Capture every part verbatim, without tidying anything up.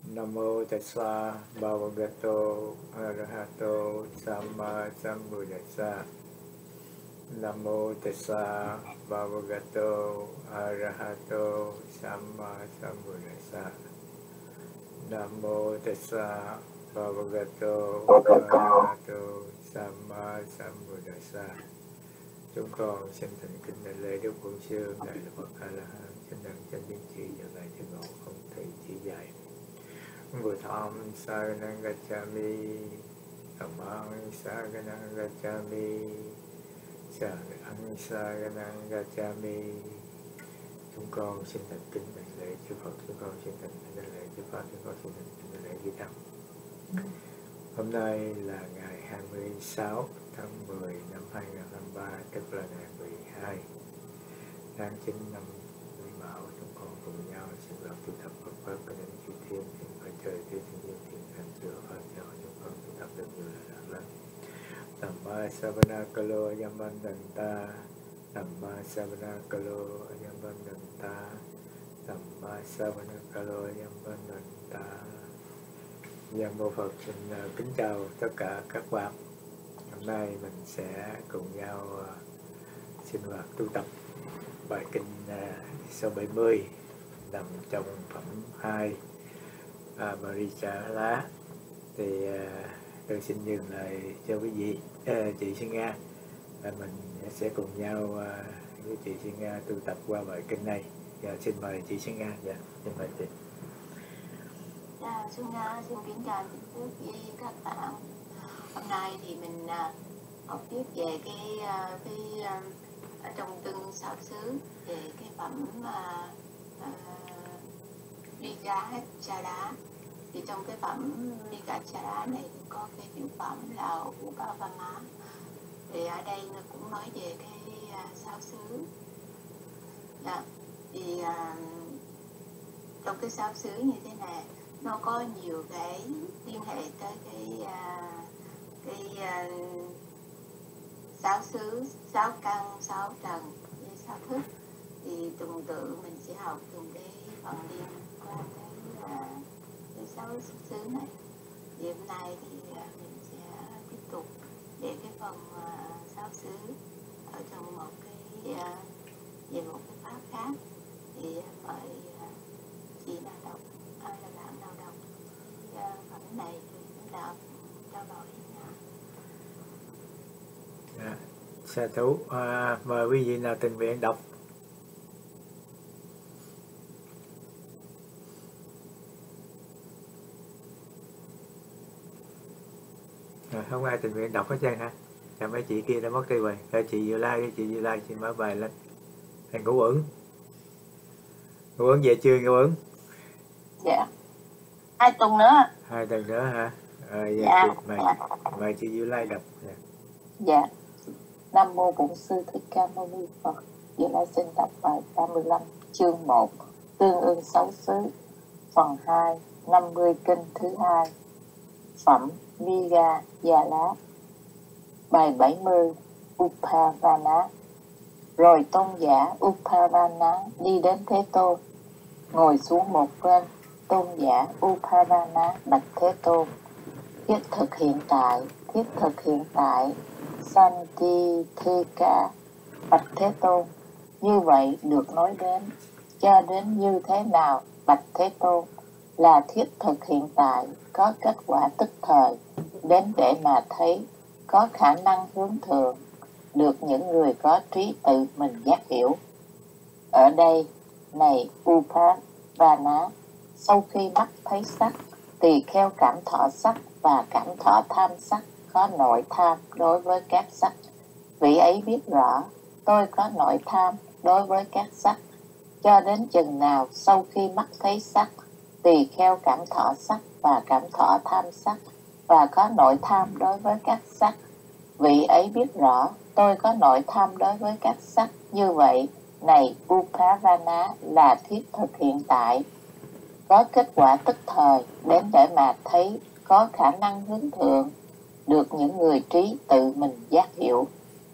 Namo tassa bhagavato arahato samma sambuddhassa. Namo tassa bhagavato arahato samma sambuddhassa. Namo tassa bhagavato arahato samma sambuddhassa. Chúng con xin thành kính đại lễ Đức Bổn Sư Ngài là Phật A La Hán, xin đấng chánh biến tri và ngài thiên ngộ không thể chỉ dạy. Bồ Tham Saranang Gacchami, Dhammang Saranang Gacchami, Sanghaṃ Saranang Gacchami. Chúng con xin thành kính đại lễ chư Phật, chúng con xin thành kính đại lễ chư Pháp, chúng con xin thành kính đại lễ chư Tăng. Hôm nay là ngày hai mươi sáu tháng mười năm hai nghìn không trăm hai mươi ba, tức là ngày mười hai tháng chín năm Quý Mão. Chúng con cùng nhau sinh hoạt tu tập Phật pháp cho đến chư thiên, xin phải trời thiên thiên nhiên thiên thành chữa pháp cho chúng con tu tập được nhiều là đạt lắm. Dhamma Savana Kalo Yamandanta, Dhamma Savana Kalo Yamandanta, Dhamma Savana Kalo Yamandanta. Giang Mô Phật xin kính chào tất cả các bạn. Hôm nay mình sẽ cùng nhau sinh hoạt tu tập bài kinh số bảy mươi nằm trong phẩm hai Parichala. Thì tôi xin dừng lại cho quý vị à, chị Sinh Nga, và mình sẽ cùng nhau với chị Sinh Nga tu tập qua bài kinh này. Dạ, xin mời chị Sinh Nga. Dạ, xin mời chị. Dạ, Xuân Nga xin kính chào quý vị các bạn. Hôm nay thì mình uh, học tiếp về cái uh, cái uh, ở trong từng sáu xứ về cái phẩm uh, uh, Vigacchara. Thì trong cái phẩm Vigacchara này có cái tiểu phẩm là Upavama. Thì ở đây nó cũng nói về cái uh, sáu xứ. Dạ. Thì uh, trong cái sáu xứ như thế này nó có nhiều cái liên hệ tới cái uh, cái uh, sáu xứ, sáu căn, sáu trần với sáu thức. Thì tuần tự mình sẽ học từng cái phần liên quan tới uh, cái sáu xứ này. Thì hôm nay thì uh, mình sẽ tiếp tục để cái phần uh, sáu xứ ở trong một cái uh, về một cái pháp khác. Thì uh, mời uh, chị nào đọc, ai là bạn nào đọc uh, phẩm này thì chúng ta trao đổi nha. Dạ, sa thú. À, mời quý vị nào tình nguyện đọc. À, không ai tình nguyện đọc hết trơn hả? Chào mấy chị kia đã mất cây rồi. Thôi chị Diệu Lai, chị Diệu Lai chị mở bài lên. Thằng Ngũ Uẩn. Ngũ Uẩn về chưa Ngũ Uẩn? Dạ. Hai tuần nữa. Hai tuần nữa hả? À, dạ, dạ, chị, mời, dạ. mời chị Diệu Lai đọc. Dạ. Dạ. Nam mô Bổn Sư Thích Ca Mâu Ni Phật. Diệu Lai xin đọc bài ba mươi lăm, chương một, tương ưng sáu xứ, phần hai, năm mươi kinh thứ hai, phẩm Vigacchara. Bài bảy mươi, Upavana. Rồi tôn giả Upavana đi đến Thế Tôn, ngồi xuống một bên. Tôn giả Upavana bạch Thế Tôn: thiết thực hiện tại, thiết thực hiện tại. Santitika bạch Thế Tôn: như vậy được nói đến, cho đến như thế nào bạch Thế Tôn? Là thiết thực hiện tại, có kết quả tức thời, đến để mà thấy, có khả năng hướng thượng, được những người có trí tự mình giác hiểu. Ở đây, này Upavana, sau khi mắt thấy sắc, tỳ kheo cảm thọ sắc và cảm thọ tham sắc, có nội tham đối với các sắc. Vị ấy biết rõ, tôi có nội tham đối với các sắc. Cho đến chừng nào sau khi mắt thấy sắc, tỳ kheo cảm thọ sắc và cảm thọ tham sắc, và có nội tham đối với các sắc. Vị ấy biết rõ, tôi có nội tham đối với các sắc. Như vậy, này Upavana, là thiết thực hiện tại, có kết quả tức thời, đến để mà thấy, có khả năng hướng thượng, được những người trí tự mình giác hiểu.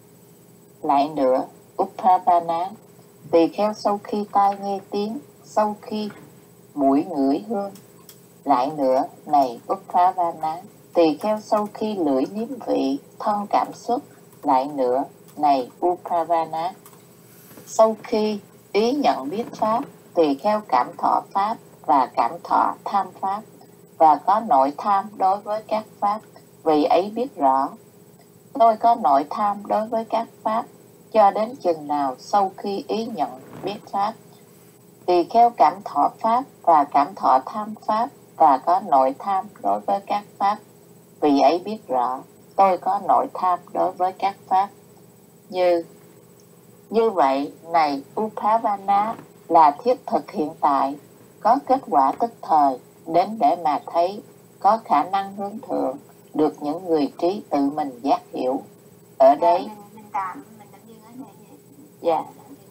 Lại nữa, Upavana, tỳ kheo sau khi tai nghe tiếng, sau khi mũi ngửi hương, Lại nữa, này Upravana, tỳ kheo sau khi lưỡi nếm vị, thân cảm xúc. Lại nữa, này Upravana, sau khi ý nhận biết pháp, tỳ kheo cảm thọ pháp và cảm thọ tham pháp, và có nội tham đối với các pháp, vì ấy biết rõ. Tôi có nội tham đối với các pháp, cho đến chừng nào sau khi ý nhận biết pháp, tỳ kheo cảm thọ pháp và cảm thọ tham pháp, và có nội tham đối với các pháp, vì ấy biết rõ. Tôi có nội tham đối với các pháp. Như Như vậy, này Upravana, là thiết thực hiện tại, có kết quả tức thời, đến để mà thấy, có khả năng hướng thượng, được những người trí tự mình giác hiểu. Ở đây, mình, mình tạm, mình tạm dừng ở này. dạ.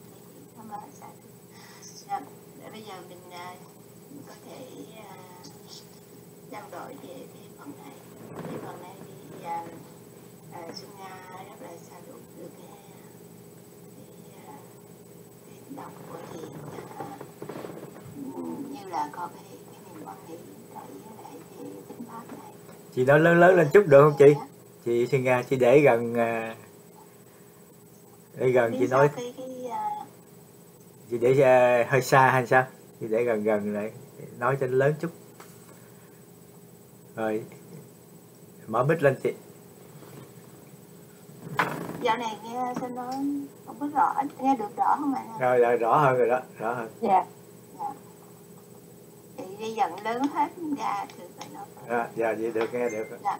Dạ, bây giờ mình uh, có thể uh, trao đổi về cái phần này. Cái phần này thì uh, uh, Xuân Nga rất là xa được được cái, cái, uh, cái đọc của chị uh, như là có cái cái niềm quan nghĩ tại với lại cái tính pháp này. Chị nói lớn lớn lên chút được không chị? Chị Xuân Nga, chị để gần uh, để gần chị nói. Cái, cái, uh, Chị để uh, hơi xa hay sao? Chị để gần gần lại nói cho nó lớn chút. Rồi mở mic lên chị. Dạo này nghe sao nó không có rõ, nghe được rõ không ạ? Rồi, rồi rõ hơn rồi đó, rõ hơn. Dạ. Dạ. Thì bây giờ lớn hết ra thì phải nói. À, dạ vậy được, nghe được. Dạ.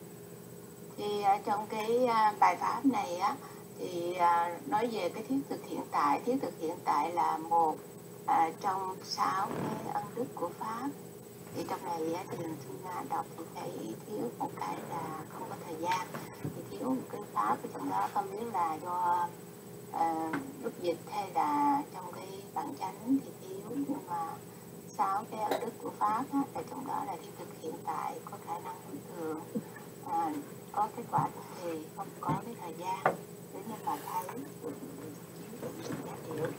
Thì uh, trong cái uh, bài pháp này á, thì uh, nói về cái thiết thực hiện tại. Thiết thực hiện tại là một uh, trong sáu cái ân đức của pháp. Thì trong này á, thì chúng ta đọc thì thấy thiếu một cái là không có thời gian, thì thiếu một cái pháp ở trong đó, không biết là do uh, lúc dịch hay là trong cái bản chánh thì thiếu, nhưng mà sáu cái ân đức của pháp á, là trong đó là thiết thực hiện tại, có khả năng hướng thường, uh, có kết quả thì không có cái thời gian để nên mà thấy được giác hiểu.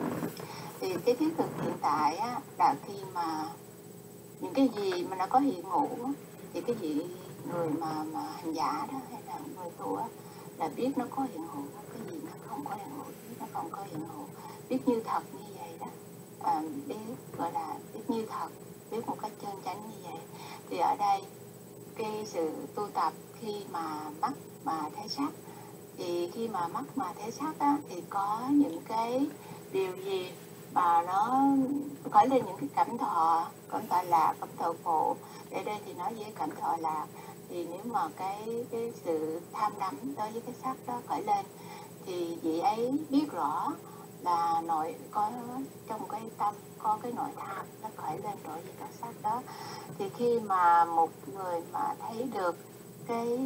Thì cái thiết thực hiện tại á, là khi mà những cái gì mà nó có hiện hữu thì cái gì người mà mà hành giả đó hay là người tu á, là biết nó có hiện hữu, cái gì nó không có hiện hữu, biết nó không có hiện hữu, biết như thật như vậy đó, à, biết gọi là biết như thật, biết một cách chân chánh như vậy. Thì ở đây cái sự tu tập khi mà mắt mà thấy sắc, thì khi mà mắt mà thấy sắc á, thì có những cái điều gì mà nó khởi lên những cái cảm thọ, cảm thọ lạc, cảm thọ khổ. Ở đây thì nói với cảm thọ lạc, thì nếu mà cái cái sự tham đắm đối với cái sắc đó khởi lên, thì vị ấy biết rõ là nội có trong cái tâm có cái nội tham nó khởi lên đối với các sắc đó. Thì khi mà một người mà thấy được cái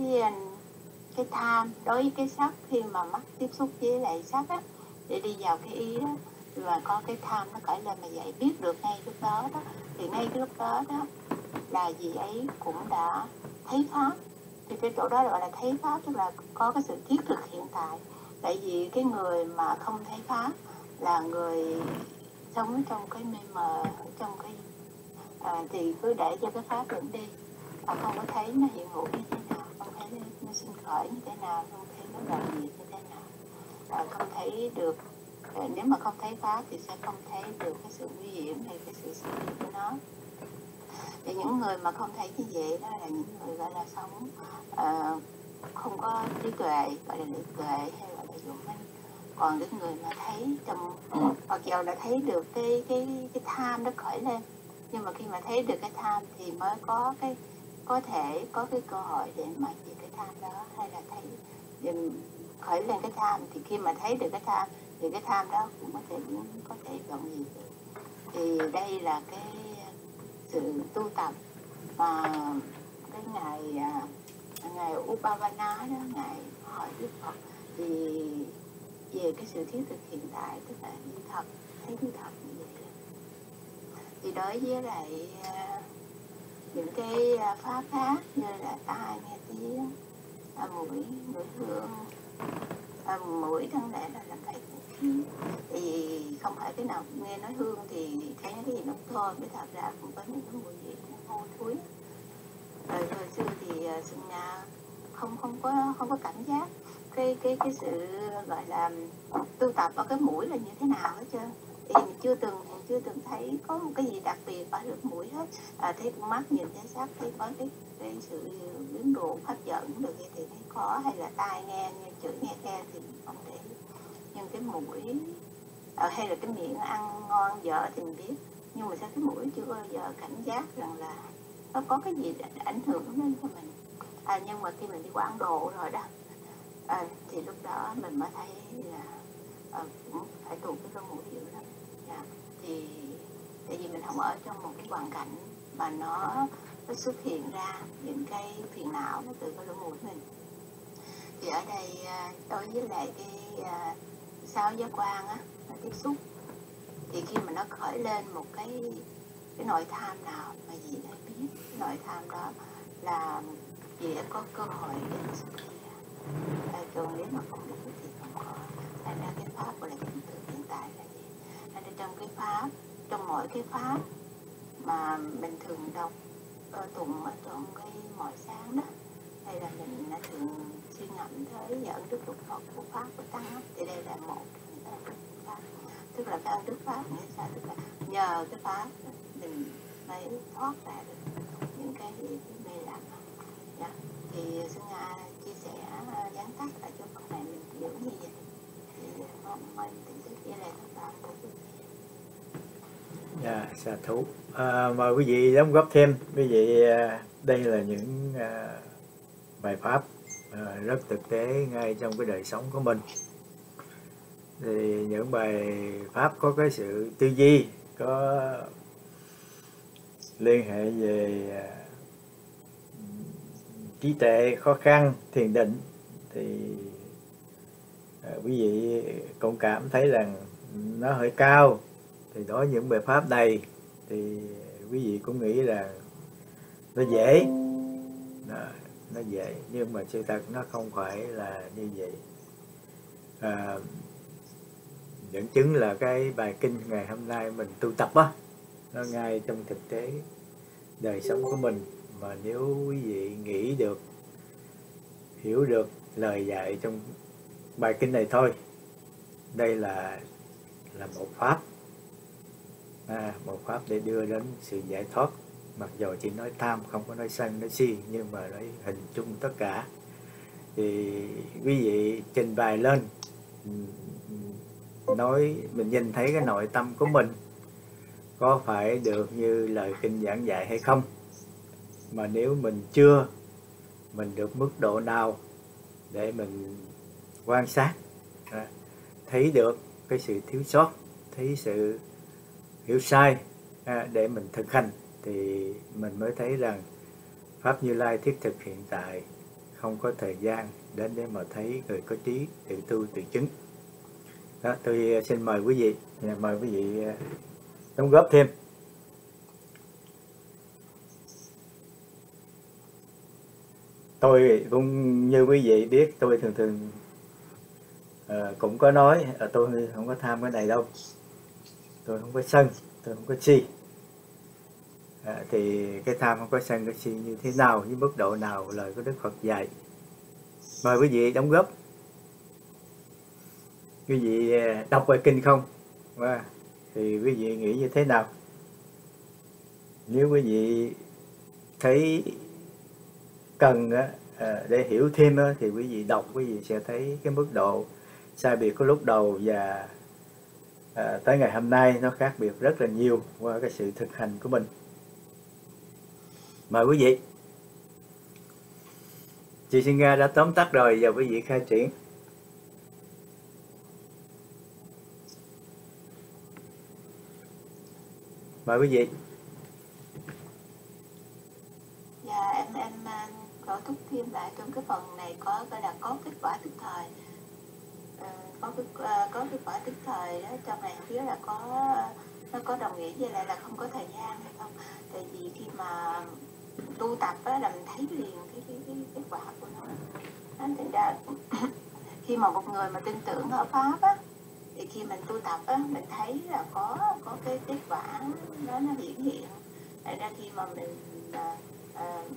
cái tham đối với cái sắc, khi mà mắt tiếp xúc với lại sắc á, để đi vào cái ý đó, và có cái tham nó khởi lên mà vậy, biết được ngay lúc đó đó, thì ngay cái lúc đó đó là gì ấy cũng đã thấy pháp. Thì cái chỗ đó gọi là thấy pháp, tức là có cái sự thiết thực hiện tại. Tại vì cái người mà không thấy pháp là người sống trong cái mê mờ, trong cái à, thì cứ để cho cái pháp dẫn đi, mà không có thấy nó hiện hữu như thế nào, không thấy nó sinh khởi như thế nào, không thấy nó đoạn diệt như thế nào, à, không thấy được. Nếu mà không thấy pháp thì sẽ không thấy được cái sự nguy hiểm hay cái sự sinh diệt của nó. Thì những người mà không thấy như vậy đó là những người gọi là sống uh, không có trí tuệ, gọi là lý tuệ hay gọi là vô minh. Còn những người mà thấy trong hoặc dầu đã thấy được cái cái cái tham nó khởi lên, nhưng mà khi mà thấy được cái tham thì mới có cái có thể có cái cơ hội để mà diệt cái tham đó, hay là thấy khởi lên cái tham, thì khi mà thấy được cái tham thì cái tham đó cũng có thể có thể dọn gì được. Thì đây là cái sự tu tập mà cái ngày ngày Upavana đó, ngày hỏi Đức Phật thì về cái sự thiết thực hiện tại, tức là như thật, thấy như thật như vậy. Thì đối với lại những cái pháp khác như là tai nghe tiếng, mũi ngửi hương, À, mũi thân lẽ là làm phải khí, thì không phải cái nào nghe nói hương thì thấy cái gì nó thơm, với thật ra cũng có những cái mùi gì nó hôi Xuân Nga không không có không có cảm giác cái cái cái sự gọi là tu tập ở cái mũi là như thế nào hết trơn. Thì mình chưa từng mình chưa từng thấy có một cái gì đặc biệt ở được mũi hết. À, thấy con mắt nhìn thấy sắc, thấy có cái cái sự biến độ hấp dẫn được thì thấy có, hay là tai nghe nghe chữ nghe theo thì không để. Nhưng cái mũi à, hay là cái miệng ăn ngon dở thì mình biết, nhưng mà sao cái mũi chưa bao giờ cảm giác rằng là nó có cái gì ảnh hưởng đến cho mình. À, nhưng mà khi mình đi qua Ấn Độ rồi đó, à, thì lúc đó mình mới thấy là à, cũng phải tụt cái lỗ mũi dữ lắm. Dạ. Thì tại vì mình không ở trong một cái hoàn cảnh mà nó, nó xuất hiện ra những cái phiền não nó từ cái lỗ mũi mình. Thì ở đây đối với lại cái uh, sáu giác quan á, nó tiếp xúc, thì khi mà nó khởi lên một cái cái nội tham nào mà dì đã biết, cái nội tham đó là dì đã có cơ hội để xuất hiện. À, còn nếu mà không biết thì không có. Thành ra cái pháp gọi là hiện tượng hiện tại là gì? Thành ra trong cái pháp, trong mỗi cái pháp mà mình thường đọc uh, tụng ở trong cái mỗi sáng đó, hay là mình đã thường suy ngẫm tới ân đức lục Phật của pháp của tăng á, thì đây là một trong những ân đức pháp. Tức là cái ân đức pháp nghĩa sao? Tức là nhờ cái pháp mình mới thoát ra được những cái, cái mê lầm. Dạ. Thì Xuân Nga chia sẻ gián tắt ở chỗ phần này mình hiểu như vậy. Thì mong mời tỉnh thức với lại các bạn của quý vị. Dạ, xạ thủ. À, mời quý vị đóng góp thêm. Quý vị, đây là những à, bài pháp à, rất thực tế ngay trong cái đời sống của mình. Thì những bài pháp có cái sự tư duy, có liên hệ về à, trí tuệ, khó khăn, thiền định, thì à, quý vị cũng cảm thấy rằng nó hơi cao. Thì đối với những bài pháp này thì quý vị cũng nghĩ là nó dễ, nó, nó dễ, nhưng mà sự thật nó không phải là như vậy. À, dẫn chứng là cái bài kinh ngày hôm nay mình tu tập á, nó ngay trong thực tế đời sống của mình. Mà nếu quý vị nghĩ được, hiểu được lời dạy trong bài kinh này thôi, đây là là một pháp, à, một pháp để đưa đến sự giải thoát. Mặc dù chỉ nói tham, không có nói sân, nói si, nhưng mà nói hình chung tất cả. Thì quý vị trình bày lên, nói mình nhìn thấy cái nội tâm của mình có phải được như lời kinh giảng dạy hay không. Mà nếu mình chưa, mình được mức độ nào để mình quan sát, à, thấy được cái sự thiếu sót, thấy sự hiểu sai, à, để mình thực hành, thì mình mới thấy rằng Pháp Như Lai thiết thực hiện tại, không có thời gian đến để mà thấy người có trí tự tu tự chứng. Đó, tôi xin mời quý vị, mời quý vị đóng góp thêm. Tôi cũng như quý vị biết, tôi thường thường uh, cũng có nói uh, tôi không có tham cái này đâu, tôi không có sân, tôi không có si. À, thì cái tham không có sân, cái si như thế nào, với mức độ nào lời của Đức Phật dạy. Mời quý vị đóng góp. Quý vị đọc bài kinh không? À, thì quý vị nghĩ như thế nào? Nếu quý vị thấy cần à, để hiểu thêm á, thì quý vị đọc, quý vị sẽ thấy cái mức độ sai biệt của lúc đầu và à, tới ngày hôm nay nó khác biệt rất là nhiều qua cái sự thực hành của mình. Mời quý vị. Chị Xuân Nga đã tóm tắt rồi, giờ quý vị khai triển. Mời quý vị. Dạ, em em có thúc thêm lại trong cái phần này có gọi là có kết quả tức thời. À, có cái có kết quả tức thời đó, trong này không biết là có nó có đồng nghĩa với lại là không có thời gian hay không. Tại vì khi mà tu tập á, là mình thấy liền cái cái cái kết quả của nó. Thành ra khi mà một người mà tin tưởng ở pháp á, thì khi mình tu tập á, mình thấy là có có cái kết quả đó nó hiển hiện. Thành ra khi mà mình à, à,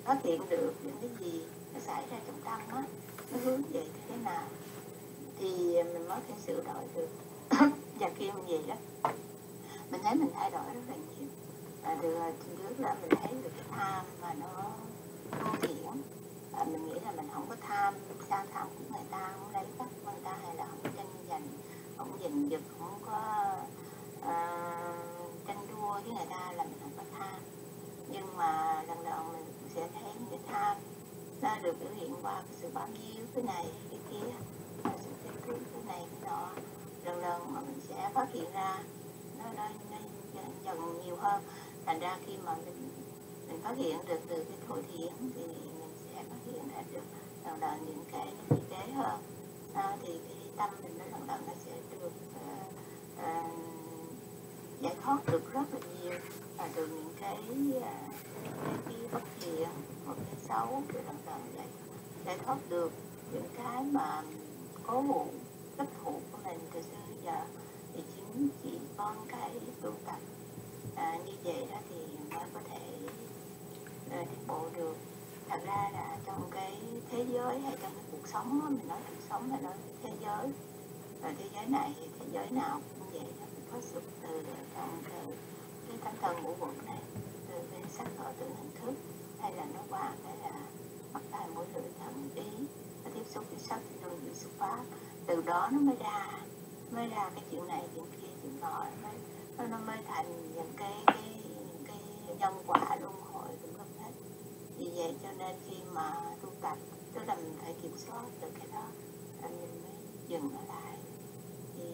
phát hiện được những cái gì nó xảy ra trong tâm á, nó hướng về như thế nào thì mình mới thể sửa đổi được. Và khi mình vậy đó, mình thấy mình thay đổi rất là nhiều. À, từ trước là mình thấy được cái tham mà nó vô thiện. À, mình nghĩ là mình không có tham, sang tham của người ta, không lấy bắt của người ta, hay là không tranh giành, không giành giật, không có à, tranh đua với người ta, là mình không có tham. Nhưng mà lần đầu mình sẽ thấy cái tham nó được biểu hiện qua cái sự bao nhiêu cái này cái kia, sự tiếp thu cái này cái nọ, lần lần mà mình sẽ phát hiện ra nó nó, nó dần nhiều hơn. Thành ra khi mà mình mình phát hiện được từ cái thổ thiện thì mình sẽ phát hiện ra được lần lần những cái nó thực tế hơn. À, thì cái tâm mình nó lần lần nó sẽ được uh, uh, giải thoát được rất là nhiều, và từ những cái uh, cái, cái bất thiện, một cái xấu, rồi lần lần giải, giải thoát được những cái mà cố hữu tích phụ của mình từ xưa đến giờ. Thì chính chỉ con cái tu tập à, như vậy đó thì mới có thể uh, tiến bộ được. Thật ra là trong cái thế giới hay trong cái cuộc sống đó, mình nói cuộc sống hay nói thế giới, và thế giới này thì thế giới nào cũng vậy đó, mình có xuất từ trong cái cái thanh thần ngũ quẩn này, từ cái sắc thọ tưởng hình thức, hay là nó qua cái là mắt tai mũi lưỡi thân ý, nó tiếp xúc với sắc thì đường bị xuất phát, từ đó nó mới ra mới ra cái chuyện này chuyện kia chuyện nọ, mới nó, nó mới thành những cái cái những cái nhân quả luân hồi cũng không hết. Vì vậy cho nên khi mà tu tập, tức là mình phải kiểm soát được cái đó, rồi mình mới dừng nó lại. Thì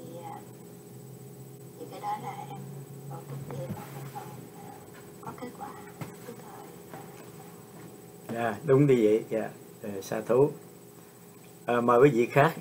thì cái đó là em còn tốt nghiệp nó còn có kết quả tức thời. Dạ, đúng như vậy. Dạ, à, sa thú. À, mời quý vị khác.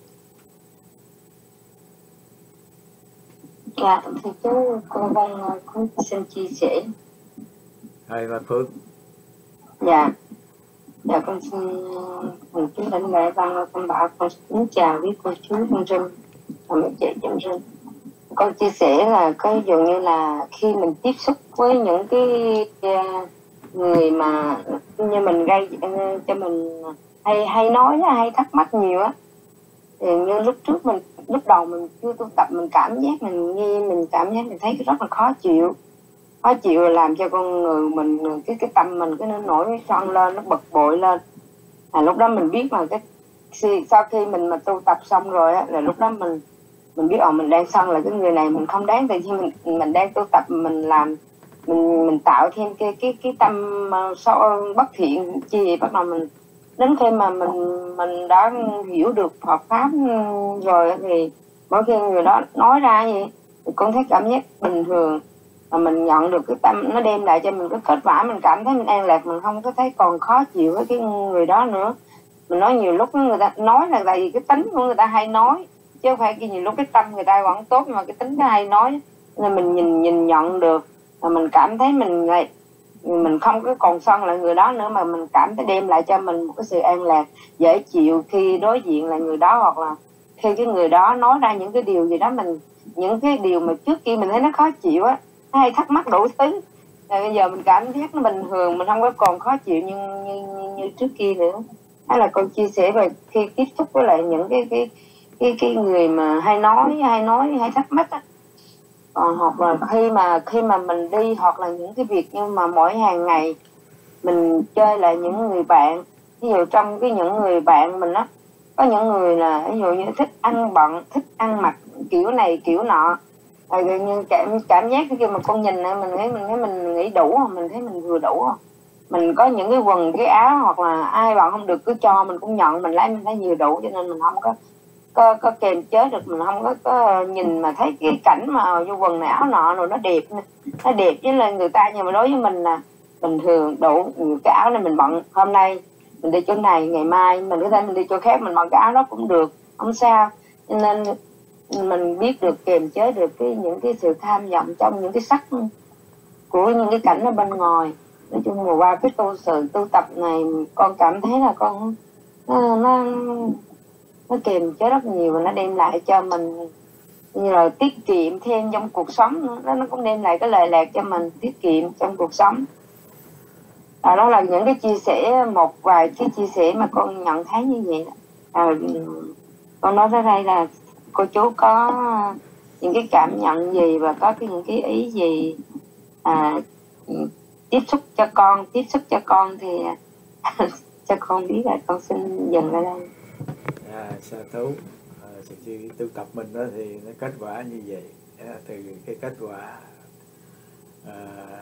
Dạ, thì chú con Văn cũng xin chia sẻ. Rồi, bà Phương. Dạ, dạ con xin mời chú lãnh lễ Văn, con bảo con xin chào với cô chú con Trinh và mấy chị trong Trinh. Con chia sẻ là cái dường như là khi mình tiếp xúc với những cái người mà như mình gây cho mình hay hay nói hay thắc mắc nhiều á, thì như lúc trước mình lúc đầu mình chưa tu tập, mình cảm giác mình nghe mình cảm giác mình thấy rất là khó chịu khó chịu làm cho con người mình cái cái tâm mình cái nó nổi xoăn lên, nó bực bội lên. À, lúc đó mình biết là cái sau khi mình mà tu tập xong rồi á, là lúc đó mình mình biết ồ mình đang sân là cái người này mình không đáng, tại vì mình mình đang tu tập, mình làm mình mình tạo thêm cái cái cái tâm sâu bất thiện chi vậy. Bắt đầu mình đến khi mà mình mình đã hiểu được Phật pháp rồi thì mỗi khi người đó nói ra gì thì con thấy cảm giác bình thường, mà mình nhận được cái tâm nó đem lại cho mình cái kết quả, mình cảm thấy mình an lạc, mình không có thấy còn khó chịu với cái người đó nữa. Mình nói nhiều lúc người ta nói là tại vì cái tính của người ta hay nói, chứ không phải cái nhiều lúc cái tâm người ta vẫn tốt, nhưng mà cái tính cái hay nói nên mình nhìn nhìn nhận được, mà mình cảm thấy mình lại mình không có còn sân lại người đó nữa, mà mình cảm thấy đem lại cho mình một cái sự an lạc dễ chịu khi đối diện lại người đó, hoặc là khi cái người đó nói ra những cái điều gì đó mình những cái điều mà trước kia mình thấy nó khó chịu á, hay thắc mắc đủ thứ, rồi bây giờ mình cảm giác nó bình thường, mình không có còn khó chịu như như, như, như trước kia nữa. Hay là con chia sẻ về khi tiếp xúc với lại những cái cái cái cái người mà hay nói hay nói hay thắc mắc á, còn hoặc là khi mà khi mà mình đi, hoặc là những cái việc nhưng mà mỗi hàng ngày mình chơi lại những người bạn, ví dụ trong cái những người bạn mình á, có những người là ví dụ như thích ăn bận, thích ăn mặc kiểu này kiểu nọ, rồi như cảm cảm giác khi mà con nhìn này mình thấy mình thấy mình nghĩ đủ không, mình thấy mình vừa đủ không, mình có những cái quần cái áo hoặc là ai bạn không được cứ cho mình cũng nhận, mình lấy mình thấy vừa đủ, cho nên mình không có có, có kềm chế được, mình không có, có nhìn mà thấy cái cảnh mà vô quần này áo nọ rồi nó đẹp, nó đẹp với là người ta, nhưng mà đối với mình là bình thường đủ. Cái áo này mình bận hôm nay mình đi chỗ này, ngày mai mình có thể mình đi chỗ khác mình mặc cái áo đó cũng được, không sao. Cho nên mình biết được kềm chế được cái những cái sự tham vọng trong những cái sắc của những cái cảnh ở bên ngoài. Nói chung là qua cái tu sự tu tập này con cảm thấy là con nó nó, nó kềm chế rất nhiều, và nó đem lại cho mình như là tiết kiệm thêm trong cuộc sống nữa. Nó, nó cũng đem lại cái lợi lạc cho mình, tiết kiệm trong cuộc sống. À, đó là những cái chia sẻ, một vài cái chia sẻ mà con nhận thấy như vậy. À, con nói tới đây là cô chú có những cái cảm nhận gì và có cái những cái ý gì à, tiếp xúc cho con tiếp xúc cho con thì cho con biết là con xin dừng lại đây. À, sa thú. À, sự chi tu tập mình đó thì nó kết quả như vậy. À, từ cái kết quả à,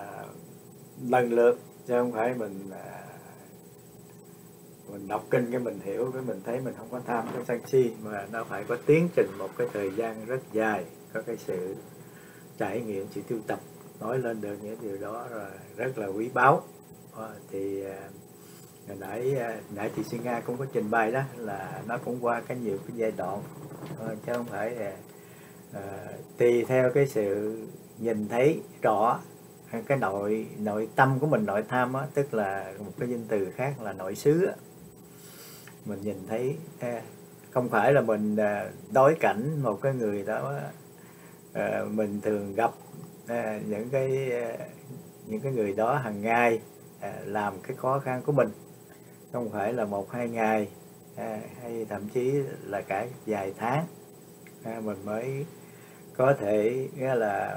lần lượt, chứ không phải mình à, mình đọc kinh cái mình hiểu, cái mình thấy mình không có tham cái sân si, mà nó phải có tiến trình một cái thời gian rất dài, có cái sự trải nghiệm, sự tu tập, nói lên được những điều đó rồi rất là quý báu. À, thì à, hồi nãy nãy chị Xuân Nga cũng có trình bày đó là nó cũng qua cái nhiều cái giai đoạn, à, chứ không phải à, à, tùy theo cái sự nhìn thấy rõ cái nội nội tâm của mình, nội tham á, tức là một cái danh từ khác là nội xứ á. Mình nhìn thấy à, không phải là mình à, đối cảnh một cái người đó à, mình thường gặp à, những cái à, những cái người đó hàng ngày à, làm cái khó khăn của mình, không phải là một hai ngày à, hay thậm chí là cả vài tháng à, mình mới có thể nghĩa là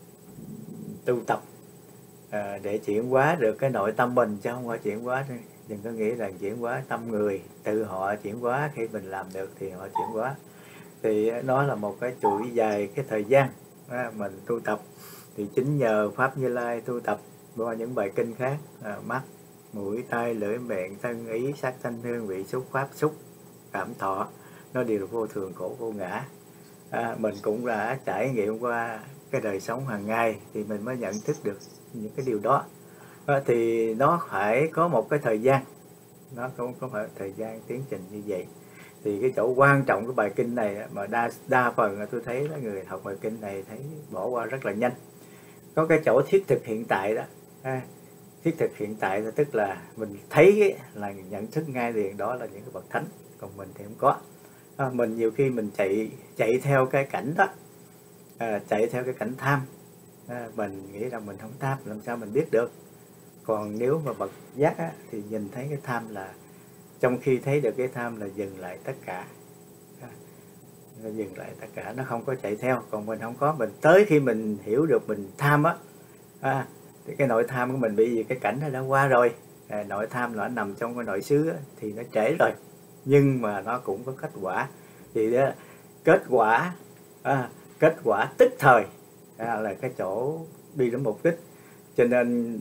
tu tập à, để chuyển hóa được cái nội tâm mình, chứ không phải chuyển hóa, đừng có nghĩ là chuyển hóa tâm người, tự họ chuyển hóa, khi mình làm được thì họ chuyển hóa. Thì nó là một cái chuỗi dài cái thời gian à, mình tu tập, thì chính nhờ Pháp Như Lai tu tập qua những bài kinh khác à, mắt, mũi, tai, lưỡi, miệng, thân, ý, sắc, thanh, hương, vị, xúc, pháp, xúc, cảm thọ, nó đều là vô thường, khổ, vô ngã. À, mình cũng đã trải nghiệm qua cái đời sống hàng ngày thì mình mới nhận thức được những cái điều đó. À, thì nó phải có một cái thời gian, nó cũng có một thời gian tiến trình như vậy. Thì cái chỗ quan trọng của bài kinh này mà đa đa phần là tôi thấy là người học bài kinh này thấy bỏ qua rất là nhanh. Có cái chỗ thiết thực hiện tại đó. À, thiết thực hiện tại là tức là mình thấy là nhận thức ngay liền đó là những cái bậc thánh, còn mình thì không có. À, mình nhiều khi mình chạy chạy theo cái cảnh đó, à, chạy theo cái cảnh tham, à, mình nghĩ rằng mình không tham, làm sao mình biết được. Còn nếu mà bậc giác á, thì nhìn thấy cái tham là, trong khi thấy được cái tham là dừng lại tất cả, à, nó dừng lại tất cả, nó không có chạy theo. Còn mình không có, mình tới khi mình hiểu được mình tham á, à, thì cái nội tham của mình bị gì, cái cảnh nó đã qua rồi. À, nội tham là nó nằm trong cái nội xứ á, thì nó trễ rồi, nhưng mà nó cũng có kết quả. Thì đó, kết quả à, kết quả tức thời à, là cái chỗ đi đến mục đích. Cho nên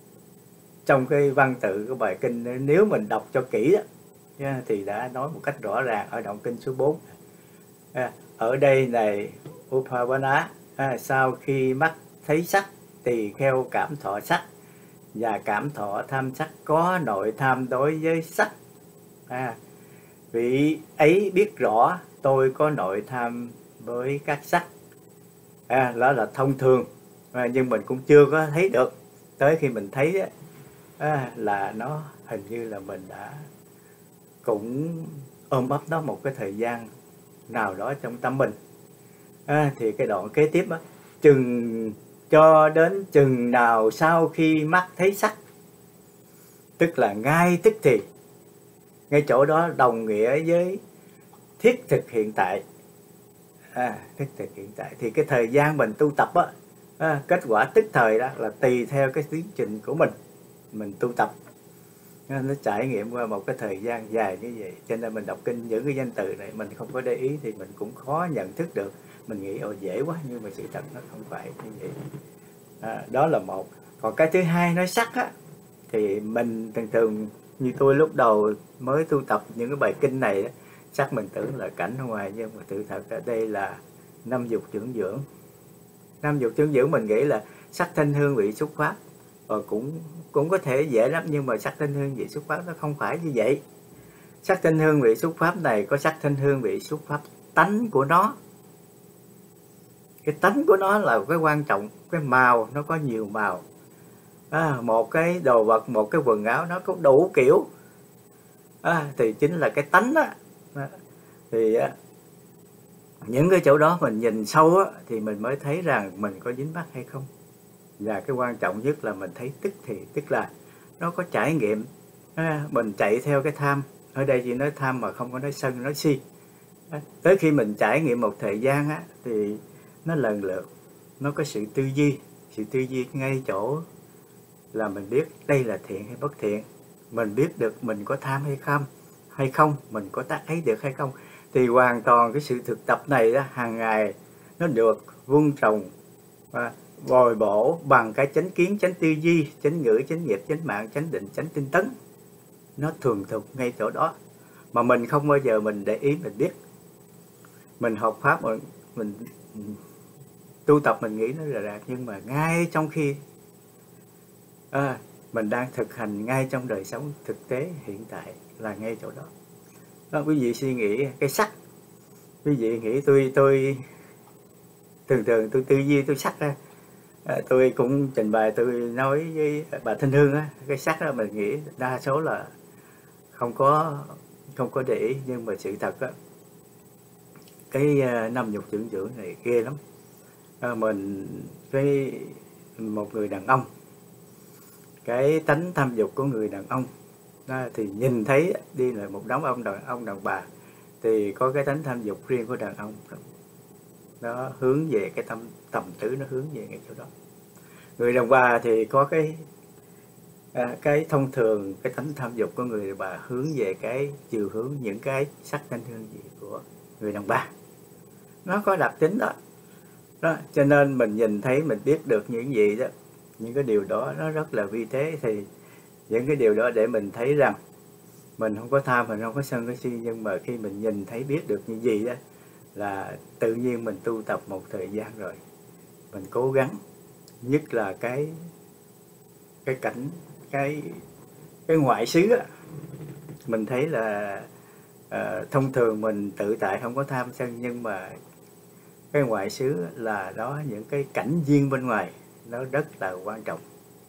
trong cái văn tự của bài kinh, nếu mình đọc cho kỹ đó, thì đã nói một cách rõ ràng ở đoạn kinh số bốn. À, ở đây này Upavana, à, sau khi mắt thấy sắc, tỳ kheo cảm thọ sắc, và cảm thọ tham sắc có nội tham đối với sắc. À, vị ấy biết rõ tôi có nội tham với các sắc. À, đó là thông thường, à, nhưng mình cũng chưa có thấy được. Tới khi mình thấy à, là nó hình như là mình đã cũng ôm ấp nó một cái thời gian nào đó trong tâm mình. À, thì cái đoạn kế tiếp á, chừng cho đến chừng nào sau khi mắt thấy sắc, tức là ngay tức thì, ngay chỗ đó đồng nghĩa với thiết thực hiện tại. À, thiết thực hiện tại thì cái thời gian mình tu tập á, à, kết quả tức thời đó là tùy theo cái tiến trình của mình mình tu tập, nó trải nghiệm qua một cái thời gian dài như vậy. Cho nên mình đọc kinh những cái danh từ này mình không có để ý thì mình cũng khó nhận thức được. Mình nghĩ ồ dễ quá, nhưng mà sự thật nó không phải như vậy. À, đó là một. Còn cái thứ hai nói sắc á, thì mình thường thường như tôi lúc đầu mới tu tập những cái bài kinh này đó, sắc mình tưởng là cảnh ở ngoài, nhưng mà tự thật ở đây là năm dục dưỡng dưỡng. Năm dục dưỡng dưỡng mình nghĩ là sắc thanh hương vị xúc pháp, và cũng cũng có thể dễ lắm, nhưng mà sắc thanh hương vị xúc pháp nó không phải như vậy. Sắc thanh hương vị xúc pháp này có sắc thanh hương vị xúc pháp tánh của nó. Cái tánh của nó là cái quan trọng. Cái màu nó có nhiều màu, à, một cái đồ vật, một cái quần áo nó có đủ kiểu, à, thì chính là cái tánh đó. À, thì à, những cái chỗ đó mình nhìn sâu á, thì mình mới thấy rằng mình có dính mắc hay không. Và cái quan trọng nhất là mình thấy tức thì, tức là nó có trải nghiệm. À, mình chạy theo cái tham, ở đây chỉ nói tham mà không có nói sân, nói si. À, tới khi mình trải nghiệm một thời gian á, thì nó lần lượt, nó có sự tư duy, sự tư duy ngay chỗ là mình biết đây là thiện hay bất thiện, mình biết được mình có tham hay không, hay không, mình có tác ấy được hay không. Thì hoàn toàn cái sự thực tập này đó, hàng ngày nó được vun trồng và bồi bổ bằng cái chánh kiến, chánh tư duy, chánh ngữ, chánh nghiệp, chánh mạng, chánh định, chánh tinh tấn. Nó thường thục ngay chỗ đó mà mình không bao giờ mình để ý, mình biết. Mình học pháp, mình, mình tu tập mình nghĩ nó là đạt, nhưng mà ngay trong khi à, mình đang thực hành ngay trong đời sống thực tế hiện tại là ngay chỗ đó. Đó, quý vị suy nghĩ cái sắc, quý vị nghĩ tôi tôi thường thường tôi tư duy tôi sắc ra, à, tôi cũng trình bày, tôi nói với bà Thanh Hương á, cái sắc đó mình nghĩ đa số là không có không có để ý, nhưng mà sự thật á, cái uh, năm dục trưởng trưởng này ghê lắm. À, mình với một người đàn ông, cái tánh tham dục của người đàn ông đó, thì nhìn thấy đi là một đám ông đàn ông đàn bà thì có cái tánh tham dục riêng của đàn ông, nó hướng về cái tâm tầm tứ, nó hướng về ngay chỗ đó. Người đàn bà thì có cái à, cái thông thường cái tánh tham dục của người đàn bà hướng về cái chiều hướng những cái sắc thanh hương gì của người đàn bà, nó có đặc tính đó. Đó, cho nên mình nhìn thấy, mình biết được những gì đó, những cái điều đó nó rất là vi tế. Thì những cái điều đó để mình thấy rằng mình không có tham, mình không có sân, có si, nhưng mà khi mình nhìn thấy biết được những gì đó là tự nhiên mình tu tập một thời gian rồi, mình cố gắng, nhất là cái cái cảnh cái cái ngoại xứ á, mình thấy là uh, thông thường mình tự tại không có tham sân, nhưng mà cái ngoại xứ là đó, những cái cảnh duyên bên ngoài nó rất là quan trọng,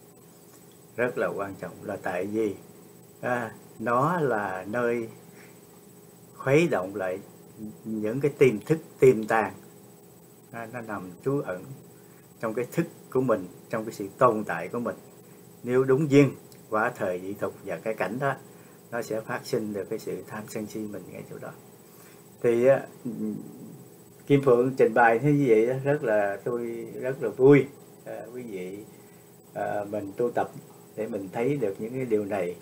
rất là quan trọng. Là tại vì à, nó là nơi khuấy động lại những cái tiềm thức tiềm tàng, à, nó nằm trú ẩn trong cái thức của mình, trong cái sự tồn tại của mình. Nếu đúng duyên quả thời dị tục và cái cảnh đó, nó sẽ phát sinh được cái sự tham sân si mình ngay chỗ đó. Thì Kim Phượng trình bày thế như vậy rất là tôi rất là vui. À, quý vị à, mình tu tập để mình thấy được những cái điều này.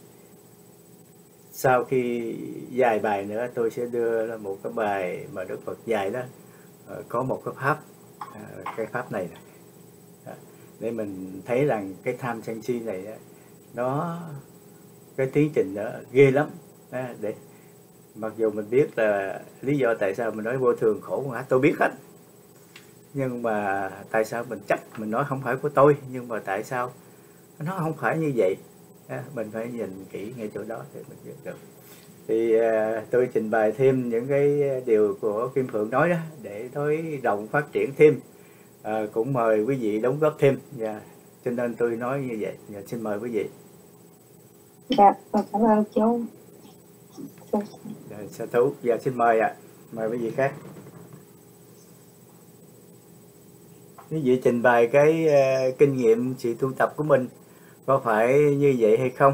Sau khi vài bài nữa tôi sẽ đưa ra một cái bài mà Đức Phật dạy đó, à, có một cái pháp, à, cái pháp này, này. À, để mình thấy rằng cái tham sân si này đó, nó cái tiến trình đó ghê lắm. À, để mặc dù mình biết là lý do tại sao mình nói vô thường khổ ngã, tôi biết hết, nhưng mà tại sao mình chấp mình nói không phải của tôi, nhưng mà tại sao nó không phải như vậy, à, mình phải nhìn kỹ ngay chỗ đó thì mình biết được. Thì à, tôi trình bày thêm những cái điều của Kim Phượng nói đó để đối động phát triển thêm, à, cũng mời quý vị đóng góp thêm. Dạ, cho nên tôi nói như vậy. Dạ, xin mời quý vị. Dạ, cảm ơn chú. Dạ, sa thú. Dạ, xin mời ạ. À. Mời quý vị khác. Quý vị trình bày cái uh, kinh nghiệm sự tu tập của mình có phải như vậy hay không?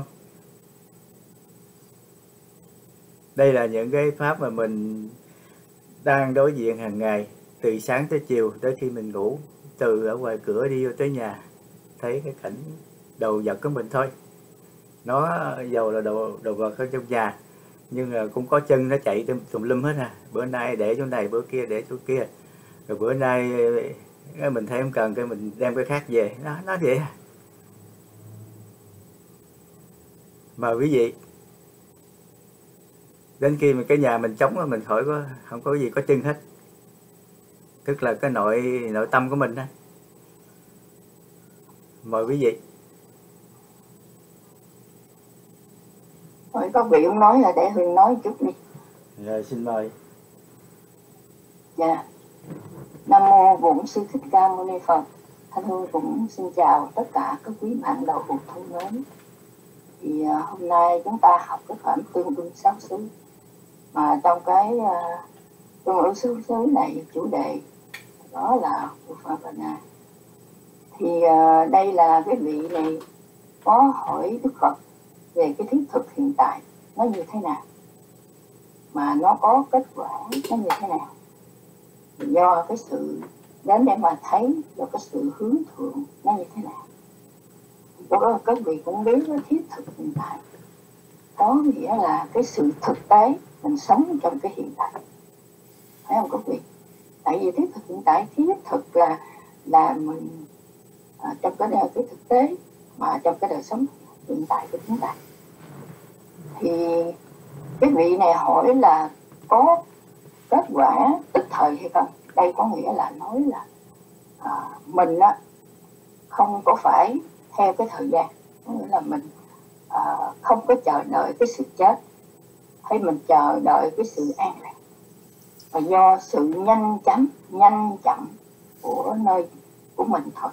Đây là những cái pháp mà mình đang đối diện hàng ngày, từ sáng tới chiều, tới khi mình ngủ, từ ở ngoài cửa đi vô tới nhà, thấy cái cảnh đầu vật của mình thôi. Nó dầu là đồ, đồ vật ở trong nhà, nhưng mà cũng có chân nó chạy tùm lum hết à. Bữa nay để chỗ này, bữa kia để chỗ kia, rồi bữa nay mình thấy không cần cái mình đem cái khác về, nó nó vậy. Mà quý vị, đến khi mà cái nhà mình trống là mình khỏi có không có gì có chân hết, tức là cái nội nội tâm của mình đó. Mời quý vị. Hỏi có vị ông nói là để Huyền nói chút đi. Rồi, xin mời. Dạ. Nam mô Bổn Sư Thích Ca Mâu Ni Phật. Thanh Hương cũng xin chào tất cả các quý bạn đạo Phật thân mến. Thì uh, hôm nay chúng ta học cái phẩm tương ưng sáu xứ. Mà trong cái uh, tương ưng sáu xứ này chủ đề đó là Upavana. Thì uh, đây là cái vị này có hỏi Đức Phật về cái thiết thực hiện tại nó như thế nào, mà nó có kết quả nó như thế nào. Do cái sự đến để mà thấy, do cái sự hướng thượng nó như thế nào. Lúc đó các vị cũng biết cái thiết thực hiện tại có nghĩa là cái sự thực tế mình sống trong cái hiện tại, phải không các vị? Tại vì thiết thực hiện tại, thiết thực là là mình à, trong cái đời cái thực tế mà trong cái đời sống hiện tại của chúng ta. Thì cái vị này hỏi là có kết quả tức thời hay không? Đây có nghĩa là nói là à, mình á, không có phải theo cái thời gian, có nghĩa là mình à, không có chờ đợi cái sự chết, hay mình chờ đợi cái sự an lạc, và do sự nhanh chóng nhanh chậm của nơi của mình thôi.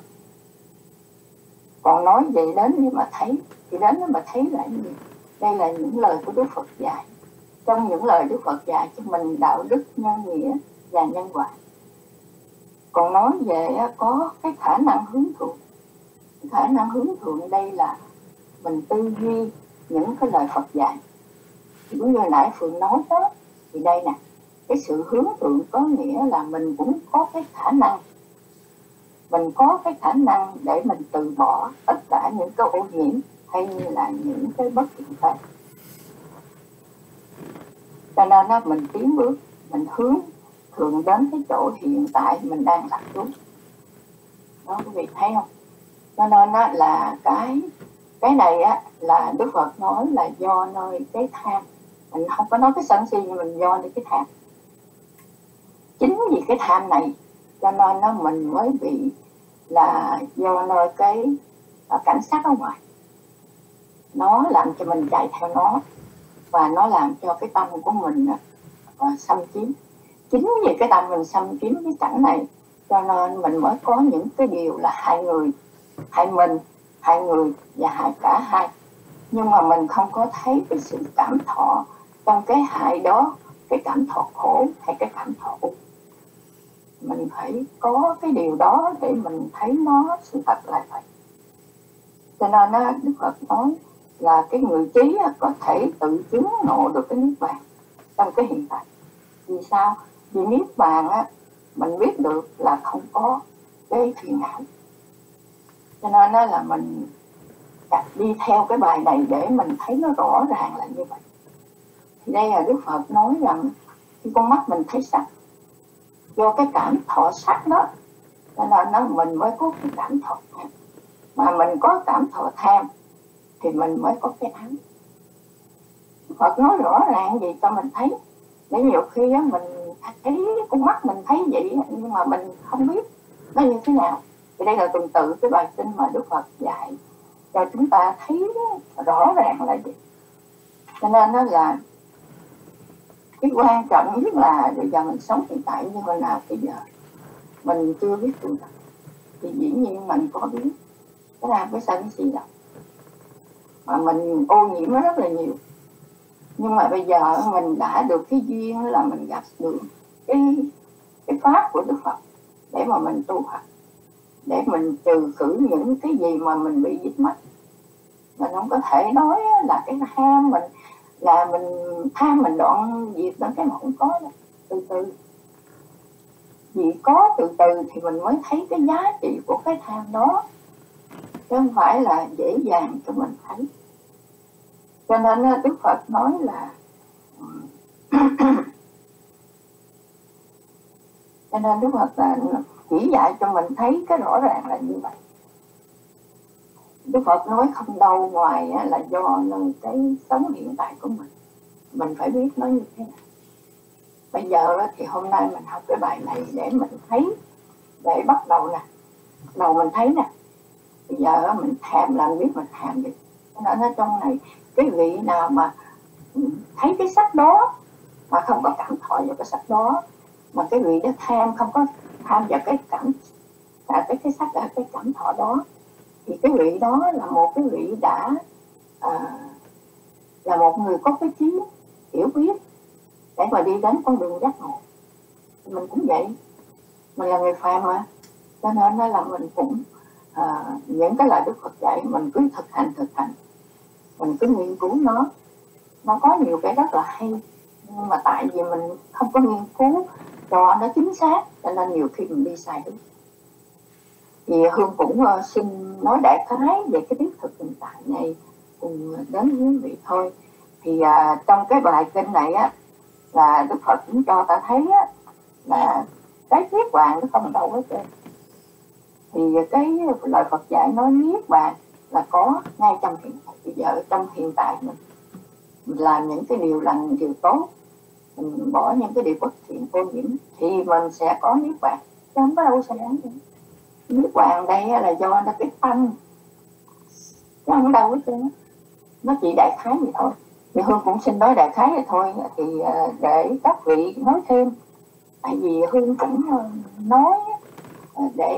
Còn nói về đến để mà thấy, thì đến để mà thấy là gì? Đây là những lời của Đức Phật dạy. Trong những lời Đức Phật dạy cho mình đạo đức, nhân nghĩa và nhân quả. Còn nói về có cái khả năng hướng thượng. Cái khả năng hướng thượng đây là mình tư duy những cái lời Phật dạy. Cũng như nãy Phượng nói đó, thì đây nè, cái sự hướng thượng có nghĩa là mình cũng có cái khả năng, mình có cái khả năng để mình từ bỏ tất cả những cái ô nhiễm hay như là những cái bất thiện pháp. Cho nên đó, mình tiến bước, mình hướng thượng đến cái chỗ hiện tại mình đang lạc trú. Đó quý vị thấy không? Cho nên đó là cái cái này á là Đức Phật nói là do nơi cái tham. Mình không có nói cái sân si, nhưng mình do nơi cái tham. Chính vì cái tham này cho nên nó mình mới bị là do nơi cái cảnh sát ở ngoài, nó làm cho mình chạy theo nó, và nó làm cho cái tâm của mình uh, xâm chiếm. Chính vì cái tâm mình xâm chiếm cái cảnh này cho nên mình mới có những cái điều là hại người, hại mình, hại người và hại cả hai. Nhưng mà mình không có thấy cái sự cảm thọ trong cái hại đó, cái cảm thọ khổ hay cái cảm thọ u. Mình phải có cái điều đó để mình thấy nó sự thật là vậy. Cho nên đó, Đức Phật nói là cái người trí có thể tự chứng ngộ được cái niết bàn trong cái hiện tại. Vì sao? Vì niết bàn á, mình biết được là không có cái phiền não. Cho nên đó là mình đi theo cái bài này để mình thấy nó rõ ràng là như vậy. Thì đây là Đức Phật nói rằng khi con mắt mình thấy sắc, do cái cảm thọ sắc đó, cho nên nó mình mới có cái cảm thọ tham. Mà mình có cảm thọ tham thì mình mới có cái ái. Phật nói rõ ràng gì cho mình thấy. Để nhiều khi á, mình thấy con mắt mình thấy vậy nhưng mà mình không biết nó như thế nào. Thì đây là tuần tự cái bài kinh mà Đức Phật dạy cho chúng ta thấy rõ ràng là gì. Cho nên nó là cái quan trọng nhất là bây giờ mình sống hiện tại như hồi nào bây giờ mình chưa biết tương lai, thì dĩ nhiên mình có biết cái nào cái sân si đâu mà mình ô nhiễm nó rất là nhiều. Nhưng mà bây giờ mình đã được cái duyên là mình gặp được cái cái pháp của Đức Phật để mà mình tu học, để mình trừ khử những cái gì mà mình bị dính mắc. Mình không có thể nói là cái ham mình là mình tham mình đoạn diệt đến cái mà không có đâu. Từ từ, vì có từ từ thì mình mới thấy cái giá trị của cái tham đó, chứ không phải là dễ dàng cho mình thấy. Cho nên Đức Phật nói là cho nên Đức Phật là chỉ dạy cho mình thấy cái rõ ràng là như vậy. Đức Phật nói không đâu ngoài là do cái sống hiện tại của mình, mình phải biết nó như thế nào. Bây giờ thì hôm nay mình học cái bài này để mình thấy, để bắt đầu nè, đầu mình thấy nè. Bây giờ mình thèm làm biết mình thèm gì. Nên ở trong này cái vị nào mà thấy cái sắc đó mà không có cảm thọ vào cái sắc đó, mà cái vị đó tham không có tham vào cái cảm à, cái cái sắc ở cái cảm thọ đó, thì cái vị đó là một cái vị đã à, là một người có cái trí hiểu biết để mà đi đến con đường giác ngộ. Mình cũng vậy, mình là người phàm mà, cho nên là mình cũng à, những cái lời Đức Phật dạy mình cứ thực hành thực hành, mình cứ nghiên cứu nó. Nó có nhiều cái rất là hay, nhưng mà tại vì mình không có nghiên cứu cho nó chính xác, cho nên nhiều khi mình đi sai hướng. Thì Hương cũng uh, xin nói đại khái về cái thiết thực hiện tại này cùng đến quý vị thôi. Thì uh, trong cái bài kinh này á, là Đức Phật cũng cho ta thấy á, là cái niết bàn nó không đâu hết trơn. Thì cái lời Phật dạy nói niết bàn là có ngay trong hiện tại. Bây giờ trong hiện tại mình, mình làm những cái điều lành, điều tốt, mình bỏ những cái điều bất thiện vô nhiễm, thì mình sẽ có niết bàn, chứ không có đâu sẽ đáng nữa. Niết bàn đây là do nó cái tâm, chứ không có đâu hết trơn. Nó chỉ đại khái vậy thôi. Thì Hương cũng xin nói đại khái vậy thôi, thì để các vị nói thêm. Tại vì Hương cũng nói để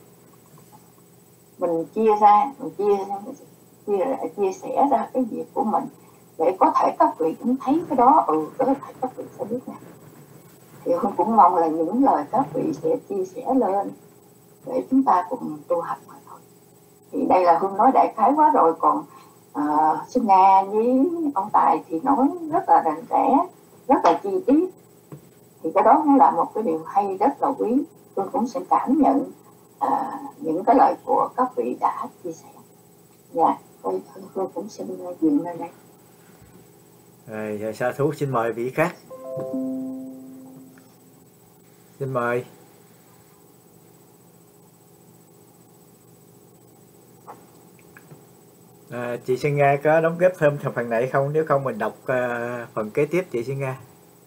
mình chia ra, mình chia chia, chia sẻ ra cái việc của mình, để có thể các vị cũng thấy cái đó, ừ, có thể các vị sẽ biết nè. Thì Hương cũng mong là những lời các vị sẽ chia sẻ lên để chúng ta cùng tu học mà thôi. Thì đây là Hương nói đại khái quá rồi, còn uh, Sư Nga với ông Tài thì nói rất là rành rẽ, rất là chi tiết. Thì cái đó cũng là một cái điều hay, rất là quý. Hương cũng sẽ cảm nhận uh, những cái lời của các vị đã chia sẻ. Dạ, tôi Hương cũng xin dừng lên đây. Rồi, giờ sa thú xin mời vị khác. Xin mời. À, chị Xuân Nga có đóng góp thêm phần này không? Nếu không mình đọc uh, phần kế tiếp chị Xuân Nga.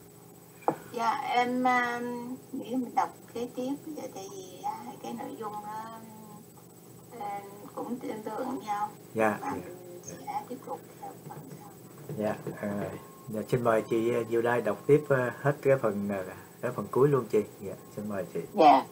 Dạ em uh, nghĩ mình đọc kế tiếp giờ, tại vì uh, cái nội dung nó uh, cũng tương tự nhau. Dạ. Và mình sẽ tiếp tục theo phần sau. Dạ. À, dạ xin mời chị Diệu Đai đọc tiếp uh, hết cái phần uh, cái phần cuối luôn chị. Dạ, xin mời chị. Dạ.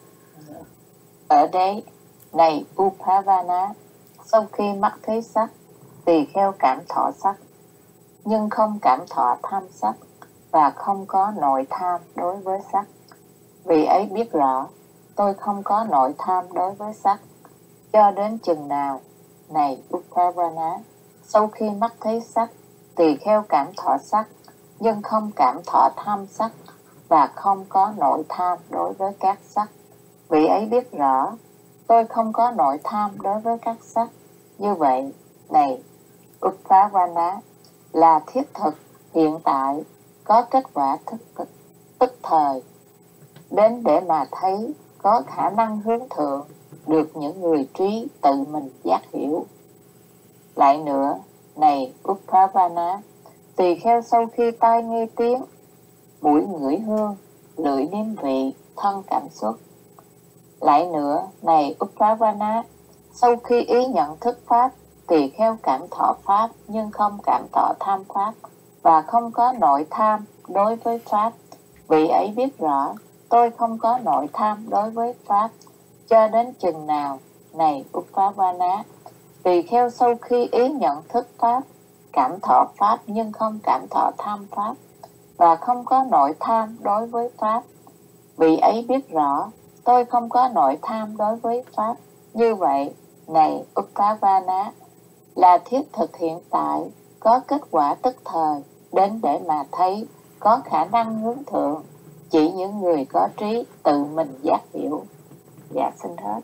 Ở đây, này Upavana, sau khi mắc thấy sắc, tỳ kheo cảm thọ sắc, nhưng không cảm thọ tham sắc, và không có nội tham đối với sắc. Vì ấy biết rõ, tôi không có nội tham đối với sắc, cho đến chừng nào, này Upavana, sau khi mắc thấy sắc, tỳ kheo cảm thọ sắc, nhưng không cảm thọ tham sắc, và không có nội tham đối với các sắc. Vì ấy biết rõ, tôi không có nội tham đối với các sắc. Như vậy, này Upavana, là thiết thực hiện tại, có kết quả thức thực, tức thời, đến để mà thấy, có khả năng hướng thượng, được những người trí tự mình giác hiểu. Lại nữa, này Upavana, tỳ kheo sau khi tai nghe tiếng, mũi ngửi hương, lưỡi nếm vị, thân cảm xúc. Lại nữa, này Upavana, sau khi ý nhận thức pháp, tỳ kheo cảm thọ pháp, nhưng không cảm thọ tham pháp, và không có nội tham đối với pháp. Vì ấy biết rõ, tôi không có nội tham đối với pháp, cho đến chừng nào, này Upavana, tỳ kheo sau khi ý nhận thức pháp, cảm thọ pháp nhưng không cảm thọ tham pháp, và không có nội tham đối với pháp. Vì ấy biết rõ, tôi không có nội tham đối với pháp. Như vậy, này Upavana, là thiết thực hiện tại, có kết quả tức thời, đến để mà thấy, có khả năng hướng thượng, chỉ những người có trí tự mình giác hiểu. Dạ, xin hết.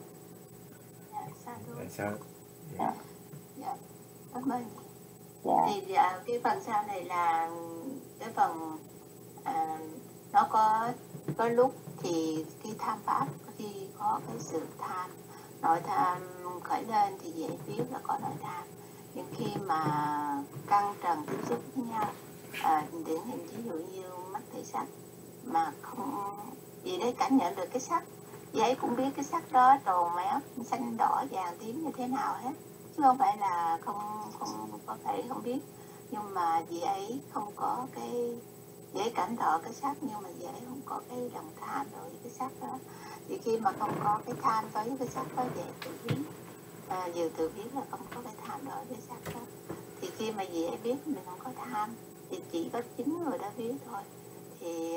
Dạ, sao Dạ, sao? Dạ. Dạ, cảm ơn. Dạ. Thì dạ, cái phần sau này là cái phần à, nó có có lúc thì khi tham pháp, khi có cái sự tham, nội tham khởi lên thì dễ biết là có nội tham. Nhưng khi mà căn trần tiếp xúc với nhau, à, điển hình ví dụ như mắt thấy sắc mà không gì đấy cảm nhận được cái sắc, chị ấy cũng biết cái sắc đó tròn méo, xanh đỏ vàng tím như thế nào hết, chứ không phải là không không có thể không biết. Nhưng mà chị ấy không có cái, chị ấy cảm thọ cái sắc, nhưng mà chị ấy không có cái lòng tham đối với cái sắc đó. Thì khi mà không có cái tham đối với cái sắc đó, vậy tự biết, à, vừa tự biết là không có cái tham đối với sắc đó. Thì khi mà chị ấy biết mình không có tham, thì chỉ có chính người đó biết thôi. Thì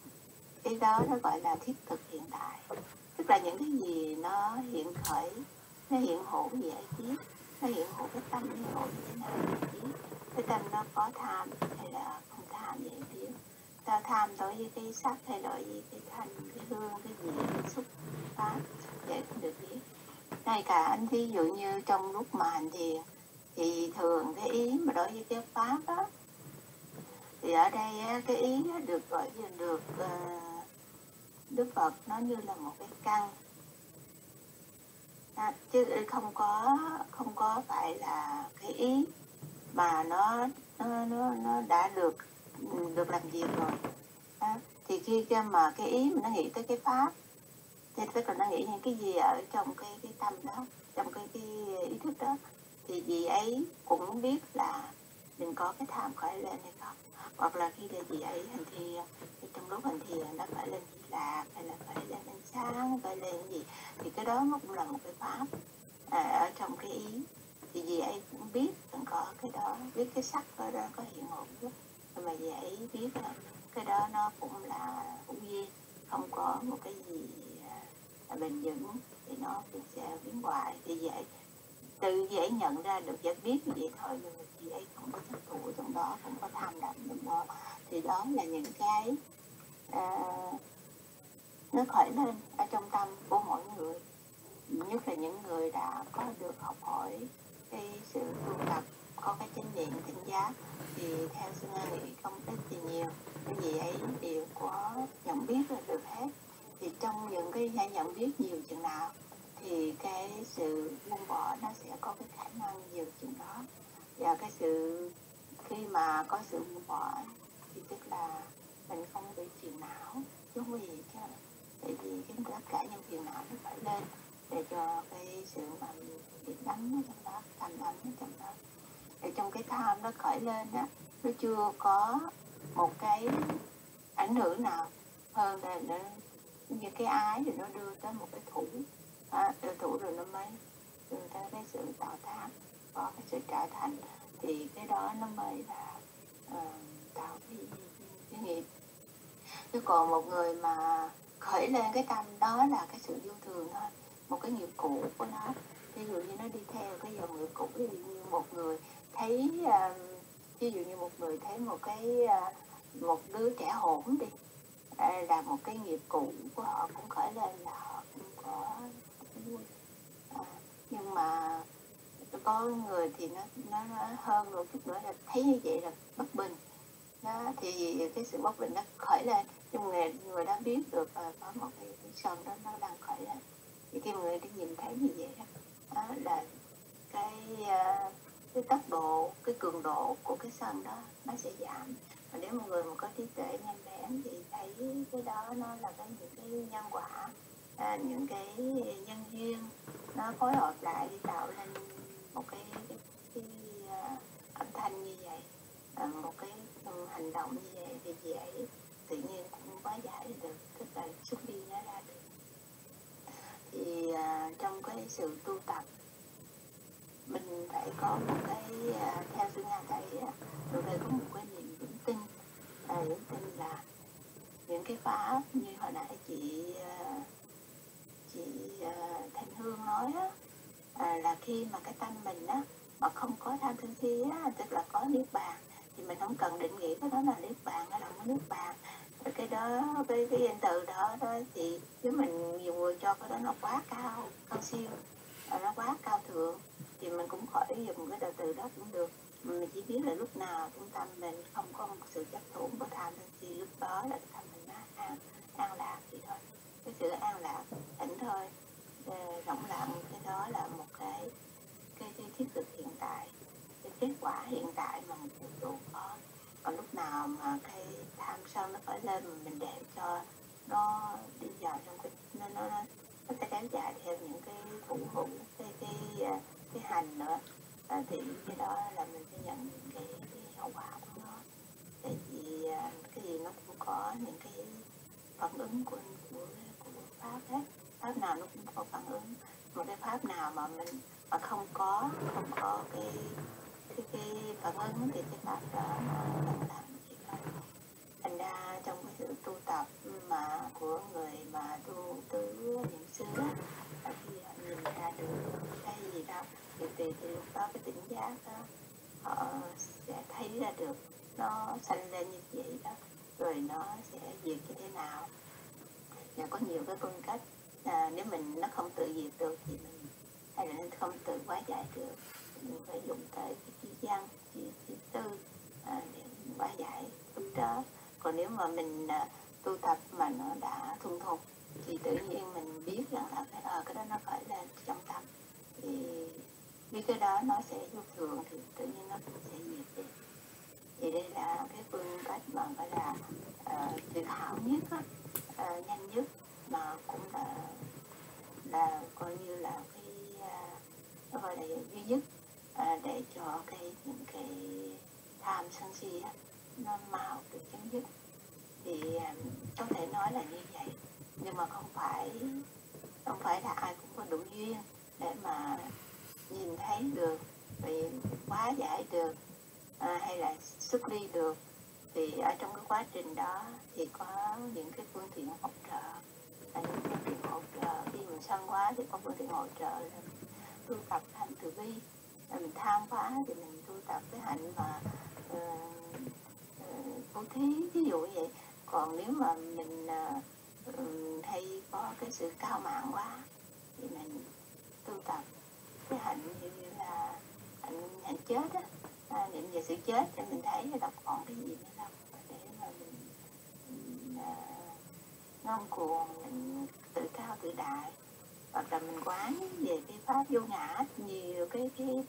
cái đó nó gọi là thiết thực hiện tại, tức là những cái gì nó hiện khởi nó hiện hữu gì ấy biết, nó hiện hữu cái tâm hiện hữu như thế nào gì biết, cái tâm nó có tham hay là không tham gì ấy biết, ta tham đối với cái sắc hay đối với cái thanh, cái hương, cái gì, cái xúc pháp, vậy cũng được biết. Ngay cả anh ví dụ như trong lúc mà hành thiền thì thường cái ý mà đối với cái pháp đó, thì ở đây á, cái ý á, được gọi là được uh, Đức Phật nó như là một cái căn, à, chứ không có không có phải là cái ý mà nó nó nó, nó đã được được làm việc rồi. À, thì khi mà cái ý mà nó nghĩ tới cái pháp, thì tức là nó nghĩ những cái gì ở trong cái cái tâm đó, trong cái cái ý thức đó, thì gì ấy cũng biết là mình có cái tham khởi lên hay không, hoặc là khi là gì ấy hành thiền, thì trong lúc hành thiền nó phải lên gì lạc hay là phải lên ánh sáng, phải lên gì, thì cái đó nó cũng là một cái pháp à, ở trong cái ý, thì gì ấy cũng biết mình có cái đó, biết cái sắc đó, đó có hiện hữu, nhưng mà gì ấy biết là cái đó nó cũng là hữu duyên, không có một cái gì là bền vững, thì nó cũng sẽ biến hoại. Thì vậy từ dễ nhận ra được và biết như vậy thôi, nhưng mà chị ấy không có chấp thủ trong đó, không có tham đắm trong đó, thì đó là những cái à, nó khởi lên ở trong tâm của mỗi người, nhất là những người đã có được học hỏi cái sự tu tập, có cái chánh niệm tỉnh giác, thì theo sư Nga nghĩ không ít thì nhiều cái gì ấy đều có nhận biết là được hết. Thì trong những cái nhận biết nhiều chừng nào thì cái sự buông bỏ nó sẽ có cái khả năng nhiều chừng đó, và cái sự khi mà có sự buông bỏ thì tức là mình không bị phiền não, chứ không có gì chứ, tại vì cái tất cả những phiền não nó phải lên để cho cái sự mà bị đắm ở trong đó, tham đắm ở trong đó. Để trong cái tham nó khởi lên đó, nó chưa có một cái ảnh hưởng nào hơn là nó như cái ái thì nó đưa tới một cái thủ, à, đưa thủ rồi nó mới đưa tới cái sự tạo tham, có cái sự trở thành, thì cái đó nó mới là uh, tạo cái, cái nghiệp. Chứ còn một người mà khởi lên cái tâm đó là cái sự vô thường thôi, một cái nghiệp cũ của nó, ví dụ như nó đi theo cái dòng nghiệp cũ, ví dụ như một người thấy uh, ví dụ như một người thấy một cái uh, một đứa trẻ hỗn đi, à, là một cái nghiệp cũ của họ cũng khởi lên là họ cũng có vui, à, nhưng mà có người thì nó, nó nó hơn một chút nữa là thấy như vậy là bất bình đó, thì cái sự bất bình nó khởi lên, nhưng người người đã biết được uh, có một cái, cái sân đó nó đang khởi lên, thì khi người đi nhìn thấy như vậy đó, đó là cái uh, cái tốc độ, cái cường độ của cái sân đó nó sẽ giảm. Mà nếu một người mà có trí tuệ nhanh bén thì thấy cái đó nó là cái những cái nhân quả, à, những cái nhân duyên nó phối hợp lại để tạo lên một cái cái, cái uh, âm thanh như vậy, à, một cái um, hành động như vậy, thì dễ tự nhiên cũng hóa giải được, tức là xuất đi nó ra được. Thì uh, trong cái sự tu tập mình phải có một cái uh, theo sư Nga thấy uh, rồi đây có một cái niềm vững tin, à, vững tin là những cái pháp như hồi nãy chị uh, chị uh, Thanh Hương nói á, à, là khi mà cái tâm mình á mà không có tham sân si á, tức là có niết bàn, thì mình không cần định nghĩa cái đó là niết bàn, nó là một niết bàn. Rồi cái đó, cái cái danh từ đó đó thì nếu mình nhiều người cho cái đó nó quá cao, cao siêu, nó quá cao thượng, thì mình cũng khỏi dùng cái từ đó cũng được. Mình chỉ biết là lúc nào trong tâm mình không có một sự chấp thủ của tham sân si, lúc đó là tâm mình nó an, an lạc thì thôi, cái sự an lạc thảnh thôi, rộng lặng, cái đó là một cái cái, cái thiết thực hiện tại, cái kết quả hiện tại mà mình phụ trụ có. Còn lúc nào mà cái tham sân nó khởi lên mà mình để cho nó đi vào trong cái nó nó nó, nó sẽ kéo dài theo những cái thủ hữu, cái cái cái hành nữa, à, thì cái đó là mình sẽ nhận những cái, cái hậu quả của nó. Tại vì cái gì nó cũng có những cái phản ứng của của, của pháp hết, pháp nào nó cũng có phản ứng. Một cái pháp nào mà mình mà không có không có cái cái, cái phản ứng thì cái pháp đó nó lặng lặng chỉ thôi. Thành ra trong cái sự tu tập mà của người mà tu tứ niệm xứ, khi họ nhìn ra được thì, thì, thì lúc đó cái tỉnh giác đó, họ sẽ thấy ra được nó sanh lên như vậy đó, rồi nó sẽ diệt như thế nào. Và có nhiều cái phương cách, à, nếu mình nó không tự diệt được thì mình, hay là nó không tự hóa giải được, mình phải dùng tới cái chi văn, chi, chi tư à, để hóa giải lúc đó. Còn nếu mà mình à, tu tập mà nó đã thuần thục thì tự nhiên mình biết rằng là cái, à, cái đó nó phải lên trong tâm, thì biết cái đó nó sẽ vô thường thì tự nhiên nó cũng sẽ diệt đi. Thì đây là cái phương cách mà gọi là uh, tuyệt hảo nhất á, uh, nhanh nhất, mà cũng là là coi như là cái uh, nó gọi là duy nhất uh, để cho cái những cái tham sân si á, nó mau được chấm dứt. Thì uh, có thể nói là như vậy, nhưng mà không phải không phải là ai cũng có đủ duyên để mà nhìn thấy được, vì hóa giải được, à, hay là xuất ly được. Thì ở trong cái quá trình đó thì có những cái phương tiện hỗ trợ, là những phương tiện hỗ trợ. Khi mình sân quá thì có phương tiện hỗ trợ là mình tu tập hạnh từ bi, là mình tham quá thì mình tu tập cái hạnh mà bố uh, uh, thí, ví dụ như vậy. Còn nếu mà mình uh, uh, hay có cái sự cao mạn quá thì mình tu tập cái hạnh như là hạnh, hạnh chết á, à, niệm về sự chết để mình thấy là đâu còn cái gì nữa đâu, để mà mình, mình uh, ngông cuồng, mình tự cao tự đại, hoặc là mình quán về cái pháp vô ngã, nhiều cái cái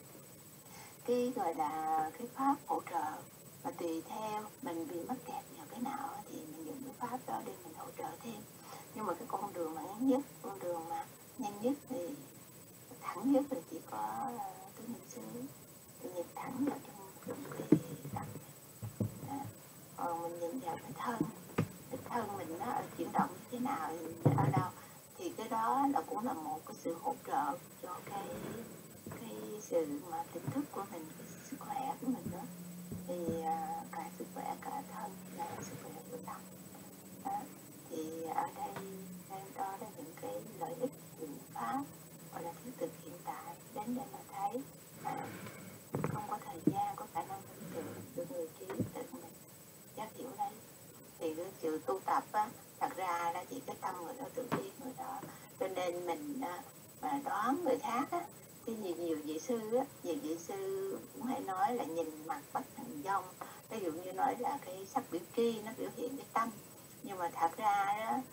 cái gọi là cái pháp hỗ trợ, mà tùy theo mình bị mắc kẹt vào cái nào thì mình dùng cái pháp đó để mình hỗ trợ thêm. Nhưng mà cái con đường mà ngắn nhất, con đường mà nhanh nhất thì thẳng nhất là chỉ có uh, tứ niệm xứ, thì nhìn thẳng vào trong, trong cái tâm này. Còn mình nhìn vào cái thân, cái thân mình nó chuyển động như thế nào, ở đâu, thì cái đó là cũng là một cái sự hỗ trợ cho cái cái sự mà tỉnh thức của mình, cái sức khỏe của mình đó. Thì uh, cả sức khỏe cả thân là sức khỏe của tâm đó. Thì ở đây đây đó là những cái lợi ích của pháp gọi là thiết thực hiện tại, đến đây mà thấy à, không có thời gian, có khả năng tưởng tượng được người trí tự mình giác hiểu đấy. Thì cái sự tu tập á, thật ra là chỉ cái tâm người đó tự biết người đó, cho nên mình á, mà đoán người khác á, cái gì nhiều vị sư á, nhiều vị sư cũng hay nói là nhìn mặt bắt hình dong. Ví dụ như nói là cái sắc biểu tri nó biểu hiện cái tâm, nhưng mà thật ra á,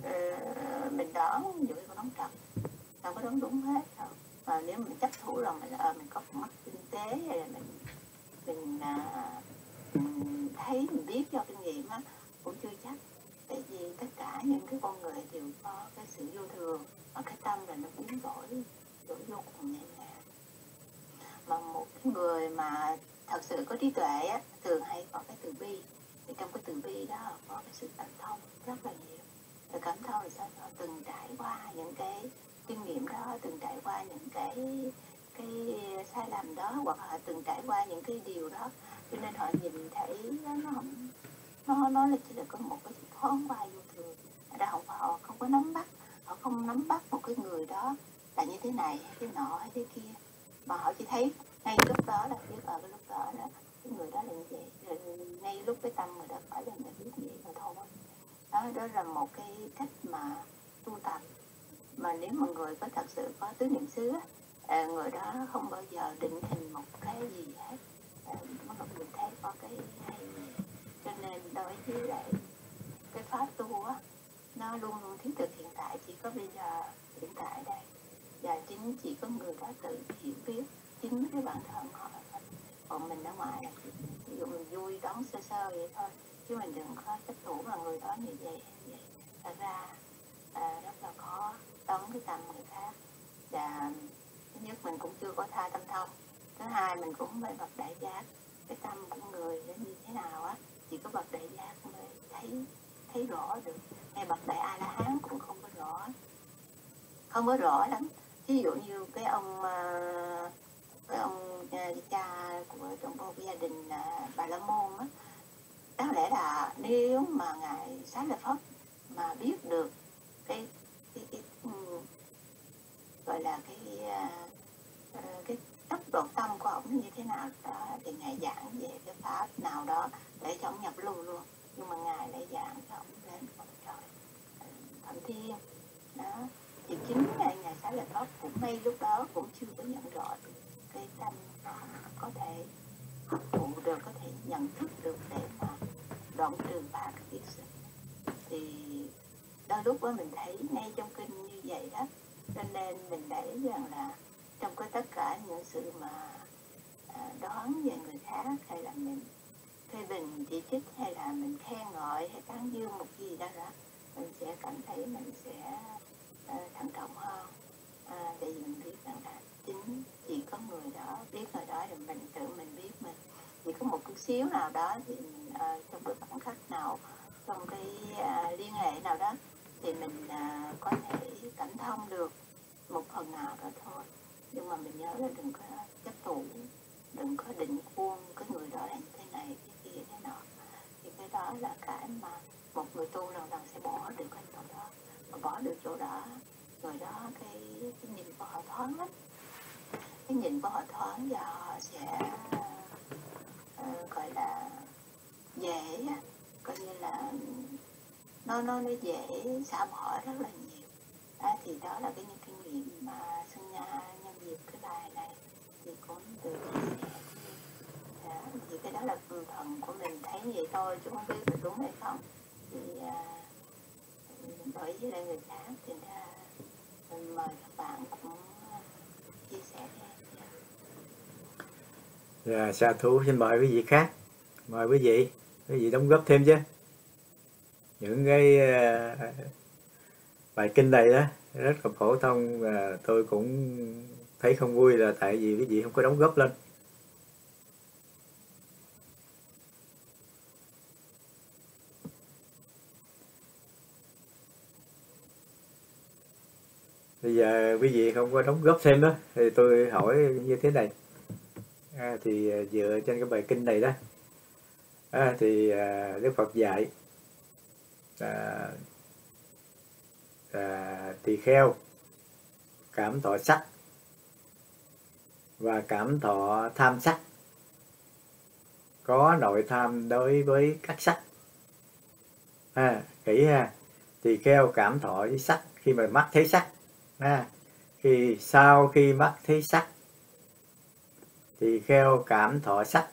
uh, mình đoán những cái con đóng trật, đâu có đoán đúng hết đâu. Mà nếu mình chấp thủ là mình, uh, mình có mắt tinh tế, hay là mình mình, uh, mình thấy, mình biết do kinh nghiệm á, cũng chưa chắc. Tại vì tất cả những cái con người đều có cái sự vô thường, mà cái tâm là nó biến đổi, đổi vô cùng nhẹ nhàng. Mà một cái người mà thật sự có trí tuệ á, thường hay có cái từ bi. Thì trong cái từ bi đó có cái sự cảm thông rất là nhiều. Rồi cảm thông là sao? Họ từng trải qua những cái kinh nghiệm đó, từng trải qua những cái cái sai lầm đó, hoặc họ từng trải qua những cái điều đó, cho nên họ nhìn thấy nó không, nó nó là chỉ là có một cái thoáng qua vô thường. Ở đó không, họ không có nắm bắt, họ không nắm bắt một cái người đó là như thế này hay thế nọ hay thế kia, mà họ chỉ thấy ngay lúc đó là biết ở cái lúc đó là cái người đó là như vậy, rồi ngay lúc cái tâm người đó phải là người biết vậy mà thôi. Đó, đó là một cái cách mà tu tập, mà nếu mà người có thật sự có tứ niệm xứ á, người đó không bao giờ định hình một cái gì hết, mà mình thấy có cái hay gì. Cho nên đối với lại cái pháp tu á, nó luôn luôn thiết thực hiện tại, chỉ có bây giờ hiện tại đây, và chính chỉ có người đó tự hiểu biết chính cái bản thân họ thôi. Còn mình ở ngoài là ví dụ mình vui đón sơ sơ vậy thôi, chứ mình đừng có chấp thủ là người đó như vậy, như vậy. Thật ra à, rất là khó đón cái tâm người khác. Và thứ nhất mình cũng chưa có tha tâm thông, thứ hai mình cũng phải bậc đại giác. Cái tâm của người nó như thế nào á, chỉ có bậc đại giác mới thấy thấy rõ được. Ngay bậc đại A La Hán cũng không có rõ, không có rõ lắm. Ví dụ như cái ông cái ông cha của trong một gia đình Bà La Môn á, đáng lẽ là nếu mà ngài Xá Lợi Phất mà biết được cái cái, cái, cái gọi là cái cái tốc độ tâm của ổng như thế nào đó, thì ngài giảng về cái pháp nào đó để cho ổng nhập lưu luôn, nhưng mà ngài lại giảng cho ổng lên bầu trời Phạm Thiên đó. Thì chính là nhà Xá Lợi Pháp cũng ngay lúc đó cũng chưa có nhận rõ được cái tâm có thể hấp thụ được, có thể nhận thức được để mà đoạn trừ ba cái kiết sinh. Thì đôi lúc đó mình thấy ngay trong kinh như vậy đó, cho nên mình thấy rằng là trong cái tất cả những sự mà à, đoán về người khác, hay là mình phê bình chỉ trích, hay là mình khen ngợi hay tán dương một gì đó đó, mình sẽ cảm thấy mình sẽ à, thận trọng hơn. À, tại vì mình biết rằng là chính chỉ có người đó biết người đó, rồi mình tự mình biết mình chỉ có một chút xíu nào đó thì mình, à, trong cái khoảnh khắc nào, trong cái à, liên hệ nào đó thì mình à, có thể cảm thông được một phần nào đó thôi. Nhưng mà mình nhớ là đừng có chấp thủ, đừng có định khuôn cái người đó là như thế này, cái kia, thế nọ. Thì cái đó là cái mà một người tu lần lần sẽ bỏ được cái chỗ đó. Mà bỏ được chỗ đó, người đó cái, cái nhìn của họ thoáng lắm. Cái nhìn của họ thoáng và họ sẽ uh, gọi là dễ, coi như là nó nó nó dễ xả bỏ rất là nhiều. À, thì đó là cái những kinh nghiệm mà Xuân Nha nhân dịp cái bài này thì cũng từ chia sẻ. À, thì cái đó là phần của mình thấy vậy thôi, chứ không biết là đúng hay không. Thì à, bởi với lại người khác thì ra mình mời các bạn cũng chia sẻ thêm. Dạ, sa thú, xin mời quý vị khác, mời quý vị, quý vị đóng góp thêm chứ. Những cái uh, bài kinh này đó rất là phổ thông, và tôi cũng thấy không vui là tại vì quý vị không có đóng góp lên. Bây giờ quý vị không có đóng góp thêm đó thì tôi hỏi như thế này. À, thì dựa trên cái bài kinh này đó, à, thì à, Đức Phật dạy à, à, tỳ kheo cảm thọ sắc và cảm thọ tham sắc, có nội tham đối với các sắc. À, kỹ ha, tỳ kheo cảm thọ với sắc khi mà mắt thấy sắc. À, khi sau khi mắt thấy sắc, tỳ kheo cảm thọ sắc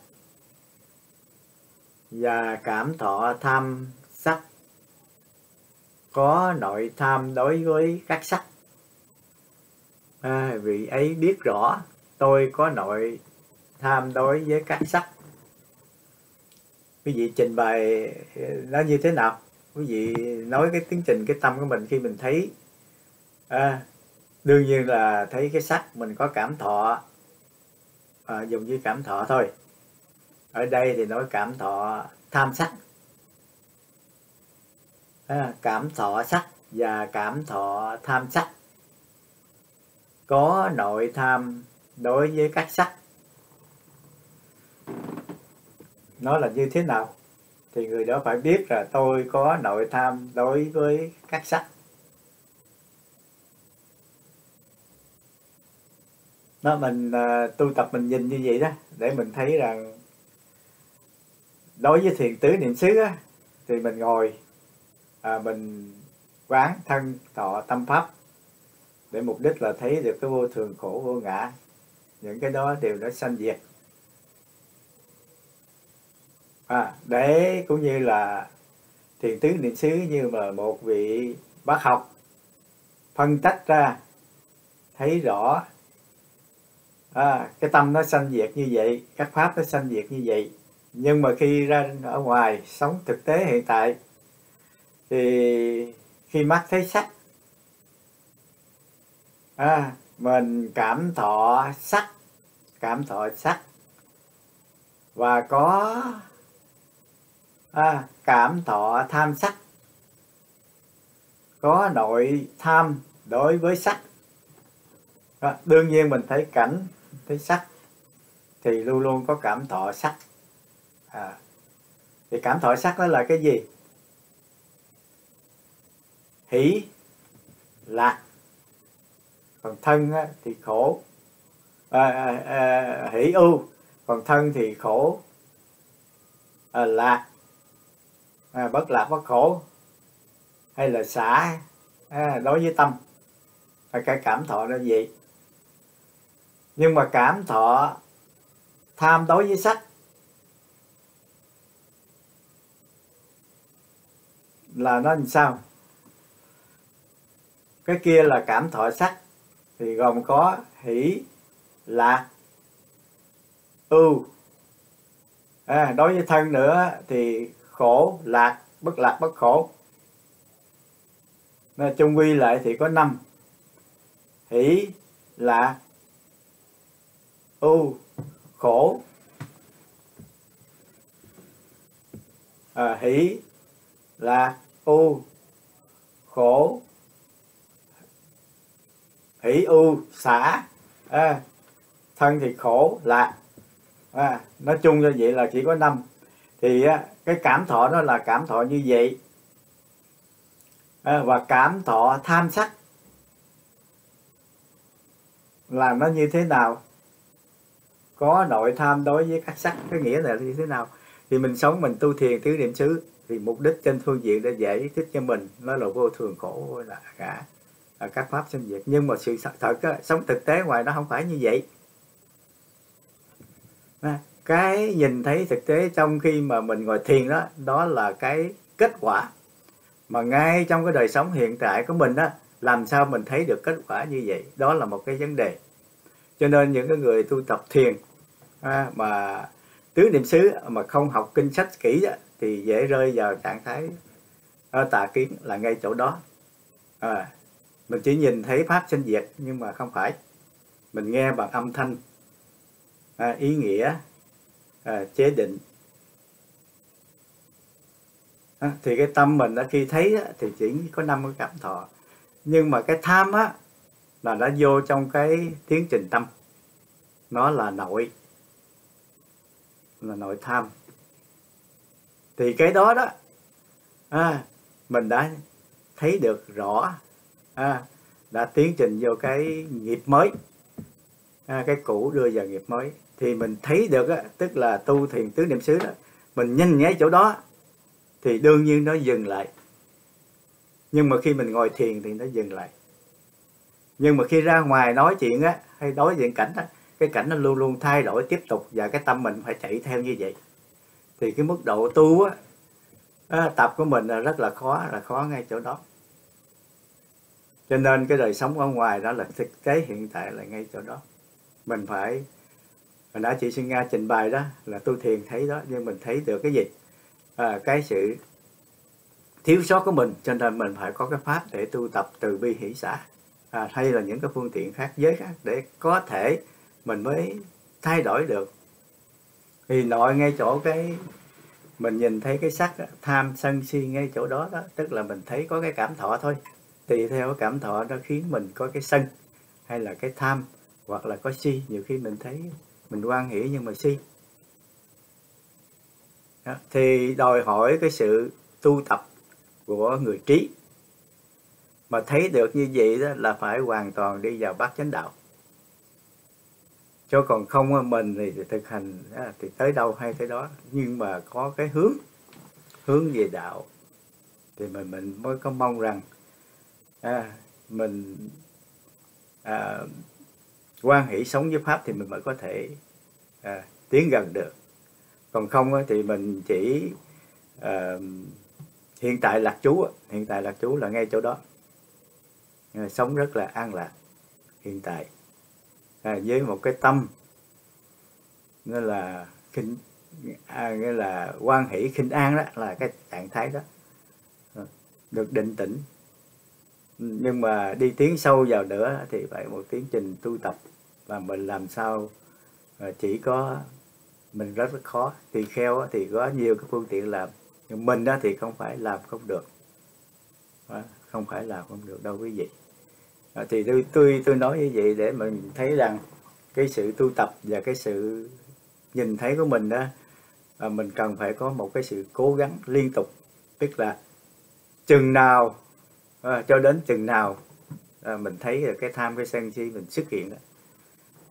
và cảm thọ tham sắc, có nội tham đối với các sắc. À, vị ấy biết rõ tôi có nội tham đối với các sắc. Quý vị trình bày nó như thế nào? Quý vị nói cái tiến trình cái tâm của mình khi mình thấy, à, đương nhiên là thấy cái sắc mình có cảm thọ, à, dùng như cảm thọ thôi. Ở đây thì nói cảm thọ tham sắc. À, cảm thọ sắc và cảm thọ tham sắc, có nội tham đối với các sắc. Nó là như thế nào? Thì người đó phải biết là tôi có nội tham đối với các sắc. Nó mình uh, tu tập mình nhìn như vậy đó, để mình thấy rằng đối với thiền tứ niệm xứ á, thì mình ngồi à, mình quán thân thọ tâm pháp để mục đích là thấy được cái vô thường khổ vô ngã. Những cái đó đều nó sanh diệt. À, để cũng như là thiền tứ niệm xứ như mà một vị bác học phân tách ra thấy rõ, à, cái tâm nó sanh diệt như vậy, các pháp nó sanh diệt như vậy. Nhưng mà khi ra ở ngoài sống thực tế hiện tại thì khi mắt thấy sắc, à, mình cảm thọ sắc, cảm thọ sắc và có à, cảm thọ tham sắc, có nội tham đối với sắc. À, đương nhiên mình thấy cảnh, thấy sắc thì luôn luôn có cảm thọ sắc. À, thì cảm thọ sắc đó là cái gì? Hỷ, lạc. Còn thân á, thì khổ. à, à, à, hỷ ưu, còn thân thì khổ à, lạc, à, bất lạc bất khổ, hay là xả à, đối với tâm, à, cái cảm thọ nó vậy. Nhưng mà cảm thọ tham đối với sắc là nó làm sao? Cái kia là cảm thọ sắc thì gồm có hỷ, lạc, ưu. À, đối với thân nữa thì khổ, lạc, bất lạc, bất khổ. Nên chung quy lại thì có năm: hỷ, lạc, ưu, khổ. À, hỷ, lạc, ưu, khổ, hỷ, ưu, xả. À, thân thì khổ, lạc. À, nói chung như vậy là chỉ có năm. Thì á, cái cảm thọ đó là cảm thọ như vậy. À, và cảm thọ tham sắc là nó như thế nào? Có nội tham đối với các sắc. Cái nghĩa là như thế nào? Thì mình sống, mình tu thiền tứ niệm xứ thì mục đích trên phương diện để giải thích cho mình nó là vô thường khổ là cả là các pháp sinh diệt. Nhưng mà sự thật á, sống thực tế ngoài nó không phải như vậy. À, cái nhìn thấy thực tế trong khi mà mình ngồi thiền đó, đó là cái kết quả. Mà ngay trong cái đời sống hiện tại của mình đó, làm sao mình thấy được kết quả như vậy? Đó là một cái vấn đề. Cho nên những cái người tu tập thiền à, mà tứ niệm xứ mà không học kinh sách kỹ đó, thì dễ rơi vào trạng thái à, tà kiến là ngay chỗ đó. À, mình chỉ nhìn thấy pháp sinh diệt nhưng mà không phải. Mình nghe bằng âm thanh, à, ý nghĩa, à, chế định. À, thì cái tâm mình đã khi thấy á, thì chỉ có năm cái cảm thọ. Nhưng mà cái tham á là nó vô trong cái tiến trình tâm. Nó là nội, là nội tham. Thì cái đó đó à, mình đã thấy được rõ, à, đã tiến trình vô cái nghiệp mới, à, cái cũ đưa vào nghiệp mới. Thì mình thấy được á, tức là tu thiền tứ niệm xứ đó, mình nhìn ngay chỗ đó thì đương nhiên nó dừng lại. Nhưng mà khi mình ngồi thiền thì nó dừng lại. Nhưng mà khi ra ngoài nói chuyện á, hay đối diện cảnh á, cái cảnh nó luôn luôn thay đổi tiếp tục, và cái tâm mình phải chạy theo như vậy. Thì cái mức độ tu á, á tập của mình là rất là khó, là khó ngay chỗ đó. Cho nên cái đời sống ở ngoài đó là thực tế hiện tại là ngay chỗ đó. Mình phải, hồi nãy chị Xuân Nga trình bày đó là tu thiền thấy đó, nhưng mình thấy được cái gì? À, cái sự thiếu sót của mình, cho nên mình phải có cái pháp để tu tập từ bi hỷ xả, à, hay là những cái phương tiện khác, giới khác, để có thể mình mới thay đổi được. Thì nội ngay chỗ cái mình nhìn thấy cái sắc đó, tham sân si ngay chỗ đó đó, tức là mình thấy có cái cảm thọ thôi. Tùy theo cái cảm thọ đó khiến mình có cái sân hay là cái tham, hoặc là có si. Nhiều khi mình thấy mình hoan hỷ nhưng mà si đó. Thì đòi hỏi cái sự tu tập của người trí. Mà thấy được như vậy đó là phải hoàn toàn đi vào bát chánh đạo. Chứ còn không mình thì thực hành thì tới đâu hay tới đó. Nhưng mà có cái hướng, hướng về đạo thì mình mình mới có mong rằng à, mình à, hoan hỷ sống với pháp thì mình mới có thể à, tiến gần được. Còn không thì mình chỉ à, hiện tại lạc trú, hiện tại lạc trú là ngay chỗ đó, à, sống rất là an lạc hiện tại, à, với một cái tâm nghĩa là khinh, à, nghĩa là hoan hỷ khinh an, đó là cái trạng thái đó, à, được định tĩnh. Nhưng mà đi tiến sâu vào nữa thì phải một tiến trình tu tập, và mình làm sao à, chỉ có mình rất là khó. Tỳ kheo thì có nhiều cái phương tiện làm, nhưng mình đó thì không phải làm không được, à, không phải làm không được đâu quý vị. À, thì tôi, tôi tôi nói như vậy để mình thấy rằng cái sự tu tập và cái sự nhìn thấy của mình đó, à, mình cần phải có một cái sự cố gắng liên tục. Tức là chừng nào à, cho đến chừng nào à, mình thấy cái tham cái sân si mình xuất hiện đó,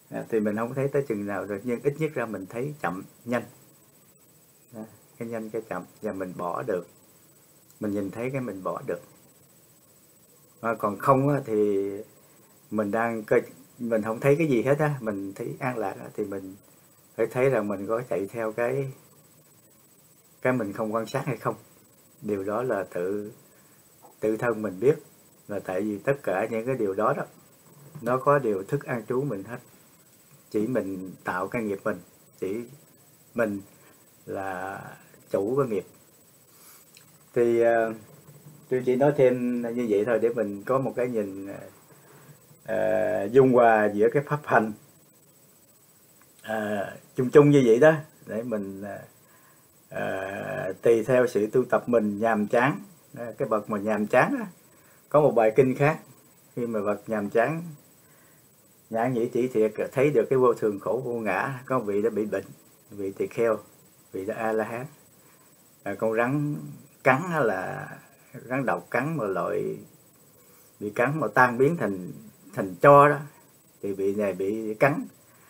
à, thì mình không thấy tới chừng nào được, nhưng ít nhất ra mình thấy chậm nhanh, à, cái nhanh cái chậm, và mình bỏ được, mình nhìn thấy cái mình bỏ được. À, còn không á, thì mình đang cơ mình không thấy cái gì hết á, mình thấy an lạc á, thì mình phải thấy rằng mình có chạy theo cái cái mình không quan sát hay không. Điều đó là tự tự thân mình biết, là tại vì tất cả những cái điều đó đó nó có điều thức an trú mình hết, chỉ mình tạo cái nghiệp mình, chỉ mình là chủ cái nghiệp. Thì uh, tôi chỉ nói thêm như vậy thôi để mình có một cái nhìn uh, dung hòa giữa cái pháp hành uh, chung chung như vậy đó, để mình uh, uh, tùy theo sự tu tập mình nhàm chán. Uh, cái bậc mà nhàm chán đó, có một bài kinh khác, khi mà bậc nhàm chán nhãn nhĩ chỉ thiệt thấy được cái vô thường khổ vô ngã, có vị đã bị bệnh, vị tỳ kheo, vị đã a la hán, à, con rắn cắn là rắn độc cắn mà loại bị cắn mà tan biến thành thành tro đó, thì vị này bị cắn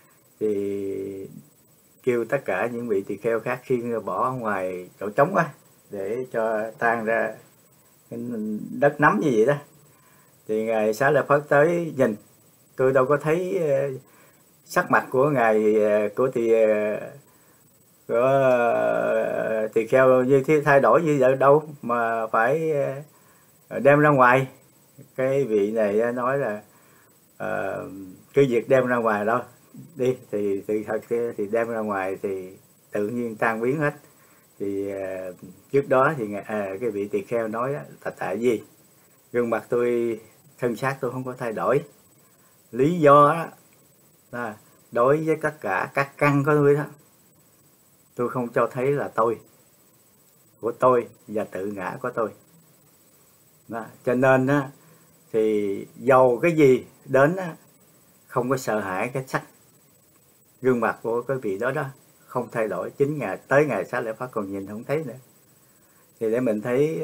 thì kêu tất cả những vị tỳ kheo khác khiêng bỏ ngoài chỗ trống á để cho tan ra cái đất nấm như vậy đó. Thì ngài Xá Lợi Phất tới nhìn, tôi đâu có thấy uh, sắc mặt của ngài uh, của tỳ uh, của uh, tỳ kheo như thế thay đổi như vậy đâu mà phải uh, đem ra ngoài. Cái vị này nói là uh, cứ việc đem ra ngoài đâu đi, thì thì thật thì đem ra ngoài thì tự nhiên tan biến hết. Thì uh, trước đó thì uh, cái vị tỳ kheo nói là tại vì gương mặt tôi, thân xác tôi không có thay đổi. Lý do đó là đối với tất cả các căn của tôi đó, tôi không cho thấy là tôi, của tôi và tự ngã của tôi. Đó. Cho nên đó, thì dầu cái gì đến đó, không có sợ hãi cái sắc gương mặt của cái vị đó đó, không thay đổi. Chính ngày tới ngày Xá Lợi Phất còn nhìn không thấy nữa. Thì để mình thấy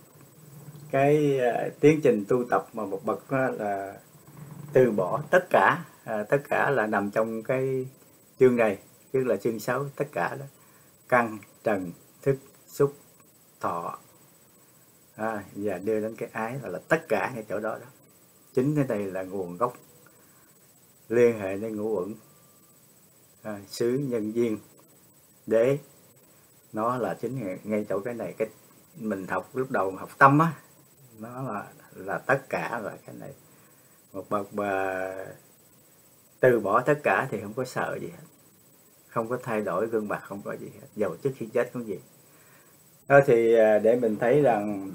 cái uh, tiến trình tu tập mà một bậc là từ bỏ tất cả, à, tất cả là nằm trong cái chương này, tức là chương sáu, tất cả đó, căn, trần, thức, xúc, thọ, à, và đưa đến cái ái, là, là tất cả ngay chỗ đó đó. Chính cái này là nguồn gốc liên hệ đến ngũ uẩn, à, xứ nhân duyên, để nó là chính ngay, ngay chỗ cái này. Cái mình học lúc đầu học tâm á, nó là là tất cả là cái này. Một bậc mà từ bỏ tất cả thì không có sợ gì hết, không có thay đổi gương mặt, không có gì hết, dầu trước khi chết cũng gì. Đó thì để mình thấy rằng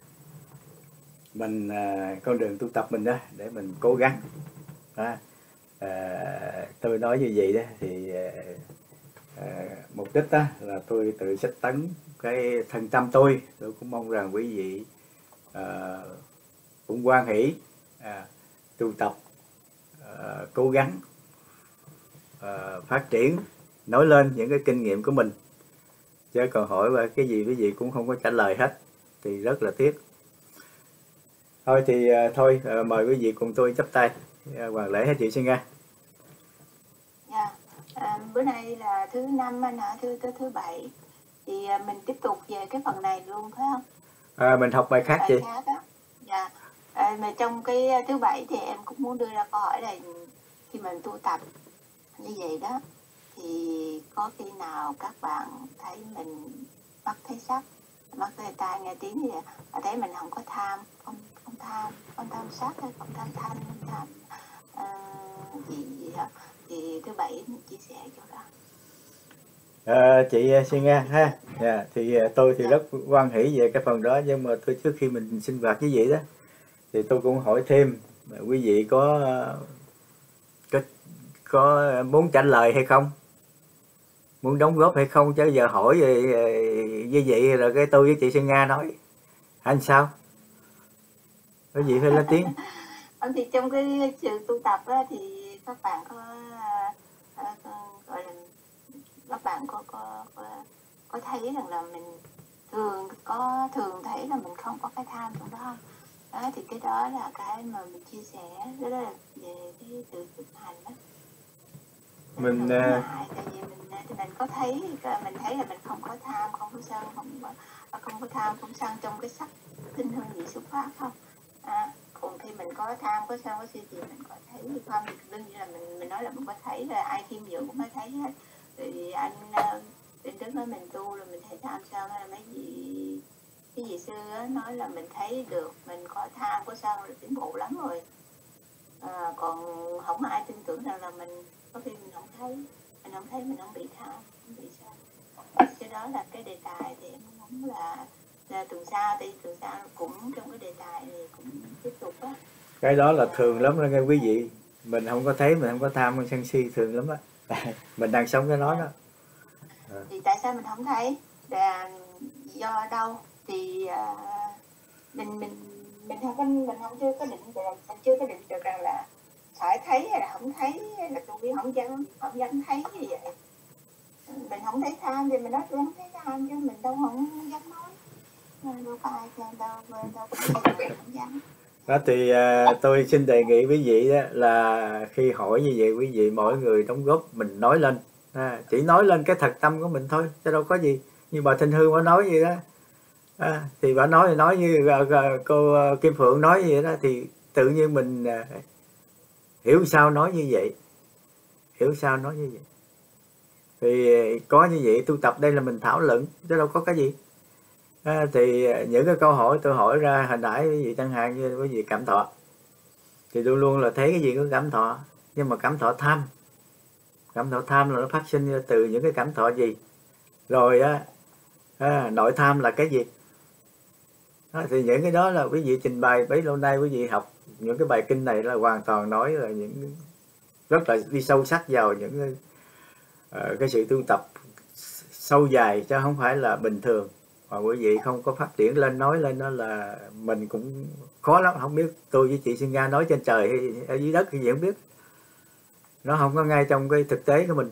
mình con đường tu tập mình đó, để mình cố gắng đó. À, tôi nói như vậy đó thì à, mục đích đó là tôi tự sách tấn cái thân tâm tôi. Tôi cũng mong rằng quý vị à, cũng hoan hỷ à, tu tập, à, cố gắng à, phát triển, nói lên những cái kinh nghiệm của mình. Chứ còn hỏi về cái gì quý vị cũng không có trả lời hết thì rất là tiếc. Thôi thì à, thôi à, mời quý vị cùng tôi chắp tay à, hoàn lễ hết chị Sinh Nga. Dạ, à, bữa nay là thứ năm anh hả, thứ tới thứ bảy thì à, mình tiếp tục về cái phần này luôn phải không? À, mình học bài khác bài chị. Khác á. Dạ. À, mà trong cái thứ bảy thì em cũng muốn đưa ra câu hỏi là khi mình tu tập như vậy đó, thì có khi nào các bạn thấy mình mắt thấy sắc, mắt thấy tai nghe tiếng gì mà thấy mình không có tham, không không tham, không tham sắc hay không tham thanh, không tham uh, gì gì đó, thì thứ bảy mình chia sẻ chỗ đó. À, chị Sinh Nga ha. Yeah, thì tôi thì Dạ. rất hoan hỷ về cái phần đó, nhưng mà tôi trước khi mình sinh hoạt như vậy đó thì tôi cũng hỏi thêm quý vị có có có muốn trả lời hay không, muốn đóng góp hay không, chứ giờ hỏi về như vậy rồi cái tôi với chị Sinh Nga nói anh sao có gì phải lên tiếng. Thì trong cái sự tu tập á, thì các bạn có, có, có gọi là các bạn có có, có có thấy rằng là mình thường có thường thấy là mình không có cái tham trong đó không? Đó thì cái đó là cái mà mình chia sẻ, đó là về cái từ thực hành đó. mình uh... tại vì mình thì mình có thấy mình thấy là mình không có tham, không có sân, không có không có tham, không sân trong cái sắc tinh hương vị xuất phát không. À, còn khi mình có tham, có sân, có si thì mình có thấy không, đương nhiên là mình mình nói là mình có thấy, là ai khiêm nhượng cũng có thấy hết. Thì anh Định Đức nói mình tu là mình thấy tham sân, hay là mấy gì cái gì xưa nói là mình thấy được mình có tham có sân là tiến bộ lắm rồi. À, còn không ai tin tưởng rằng là mình có khi mình không thấy, mình không thấy mình không bị tham, không bị sân. Cái đó là cái đề tài thì em muốn là là tuần sau, thì tuần sau cũng trong cái đề tài này cũng tiếp tục á. Cái đó là thường lắm đó nghe quý vị, mình không có thấy, mình không có tham, không sân si thường lắm á. Mình đang sống cái nó đó. À. Thì tại sao mình không thấy? Là do đâu? Thì uh, mình mình mình không có mình không chưa có định được, mình chưa có định được rằng là phải thấy hay là không thấy, hay là tôi không dám không dám thấy như vậy. Mình không thấy tham thì mình nói tôi không thấy tham, chứ mình đâu không dám nói, đâu có ai đâu đâu đâu không dám. Đó thì uh, tôi xin đề nghị quý vị đó là khi hỏi như vậy, quý vị mỗi người đóng góp mình nói lên, à, chỉ nói lên cái thật tâm của mình thôi, chứ đâu có gì. Như bà Thanh Hương có nói gì đó, à, thì bà nói thì nói như uh, uh, cô uh, Kim Phượng nói vậy đó, thì tự nhiên mình uh, hiểu sao nói như vậy, hiểu sao nói như vậy. Thì có như vậy tu tập đây là mình thảo luận, chứ đâu có cái gì. À, thì những cái câu hỏi tôi hỏi ra hồi nãy quý vị chẳng hạn như quý vị cảm thọ, thì luôn luôn là thấy cái gì có cảm thọ, nhưng mà cảm thọ tham, cảm thọ tham là nó phát sinh từ những cái cảm thọ gì, rồi á à, nội tham là cái gì. À, thì những cái đó là quý vị trình bày bấy lâu nay quý vị học những cái bài kinh này là hoàn toàn nói là những rất là đi sâu sắc vào những uh, cái sự tu tập sâu dài, chứ không phải là bình thường. Mà quý vị không có phát triển lên nói lên đó là mình cũng khó lắm, không biết tôi với chị Xuân Nga nói trên trời hay ở dưới đất thì gì không biết, nó không có ngay trong cái thực tế của mình.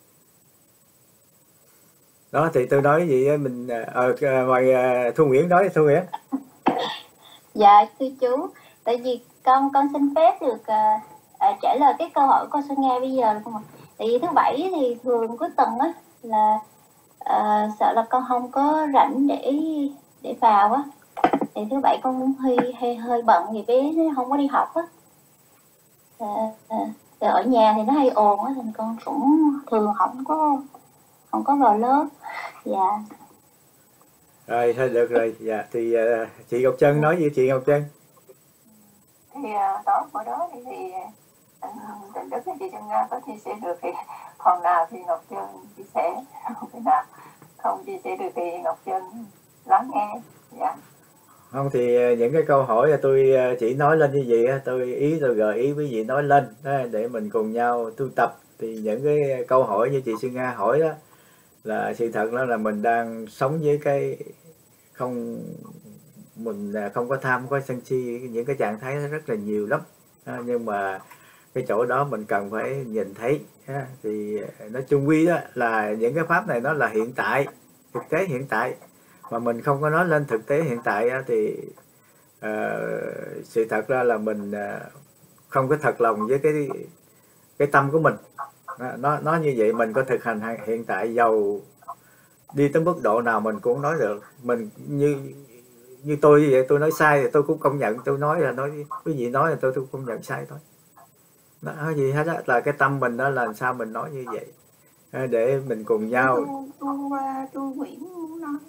Đó thì tôi nói gì mình ờ à, mời à, Thu Nguyễn nói. Thu Nguyễn. Dạ thưa chú, tại vì con con xin phép được uh, uh, trả lời cái câu hỏi của cô Xuân Nga bây giờ là không ạ? Tại vì thứ bảy thì thường cuối tuần á là uh, sợ là con không có rảnh để để vào á, thì thứ bảy con cũng hơi hơi hơi bận vì bé nó không có đi học á. Uh, uh, ở nhà thì nó hay ồn á, thì con cũng thường không có không có vào lớp. Dạ. Rồi thôi được rồi. Dạ thì uh, chị Ngọc Trân nói gì chị Ngọc Trân? Thì uh, đó bữa đó thì, thì Định Đức với chị Xuân Nga có chia sẻ được thì phần nào thì Ngọc Trân chia sẻ, không thể nào không chia sẻ được thì Ngọc Trân lắng nghe. Dạ. Không thì những cái câu hỏi là tôi chỉ nói lên như vậy, tôi ý tôi gợi ý quý vị nói lên để mình cùng nhau tu tập. Thì những cái câu hỏi như chị Xuân Nga hỏi đó là sự thật đó là mình đang sống với cái không, mình không có tham, không có sân si, những cái trạng thái rất là nhiều lắm. À, nhưng mà cái chỗ đó mình cần phải nhìn thấy. À, thì nói chung quy đó là những cái pháp này nó là hiện tại, thực tế hiện tại, mà mình không có nói lên thực tế hiện tại thì uh, sự thật ra là mình uh, không có thật lòng với cái cái tâm của mình. Nó nó như vậy mình có thực hành hiện tại, giàu đi tới mức độ nào mình cũng nói được. Mình như như tôi như vậy, tôi nói sai thì tôi cũng công nhận, tôi nói là nói quý vị nói là tôi tôi công nhận sai thôi. Nó gì hết á, là cái tâm mình đó là làm sao mình nói như vậy để mình cùng nhau. Tôi tôi Nguyễn muốn nói,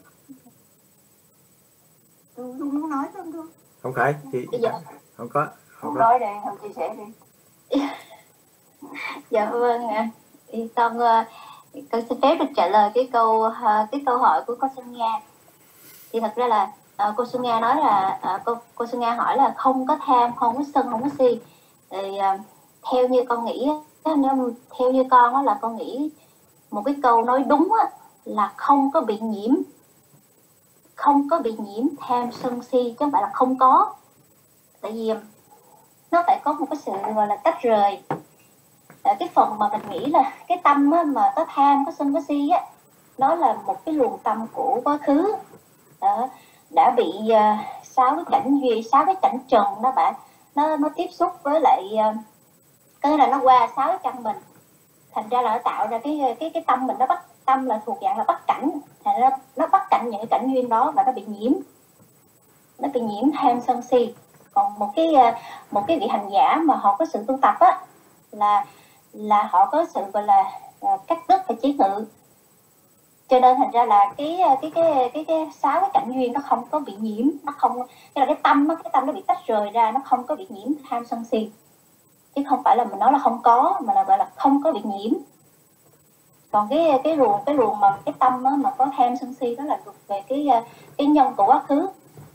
tôi muốn nói không thôi. Không phải chị, không có, không có. Nói đây, không chia sẻ đi. Dạ vâng ạ. Thì con con xin phép được trả lời cái câu cái câu hỏi của cô Xuân Nga. Thì thật ra là uh, cô Xuân Nga nói là uh, cô cô Xuân Nga hỏi là không có tham, không có sân, không có si. Thì uh, theo như con nghĩ, nếu theo như con đó là con nghĩ một cái câu nói đúng á, là không có bị nhiễm, không có bị nhiễm tham sân si, chứ không phải là không có. Tại vì nó phải có một cái sự gọi là tách rời. Ở cái phần mà mình nghĩ là cái tâm á, mà có tham, có sân, có si á, nó là một cái luồng tâm của quá khứ đó, đã bị uh, sáu cái cảnh duy, sáu cái cảnh trần đó bạn, nó nó tiếp xúc với lại uh, cái là nó qua sáu cái căn mình thành ra là nó tạo ra cái cái cái tâm mình, nó bắt tâm là thuộc dạng là bắt cảnh, thành ra nó bắt cảnh những cái cảnh duyên đó và nó bị nhiễm, nó bị nhiễm tham sân si. Còn một cái một cái vị hành giả mà họ có sự tu tập á, là là họ có sự gọi là uh, cắt đứt và chế ngự, cho nên thành ra là cái cái cái cái cái sáu cái cảnh duyên nó không có bị nhiễm, nó không, cái là cái tâm nó cái tâm nó bị tách rời ra, nó không có bị nhiễm tham sân si, chứ không phải là mình nói là không có, mà là gọi là không có bị nhiễm. Còn cái cái luồng cái luồng mà cái tâm đó, mà có tham sân si đó là thuộc về cái cái nhân của quá khứ,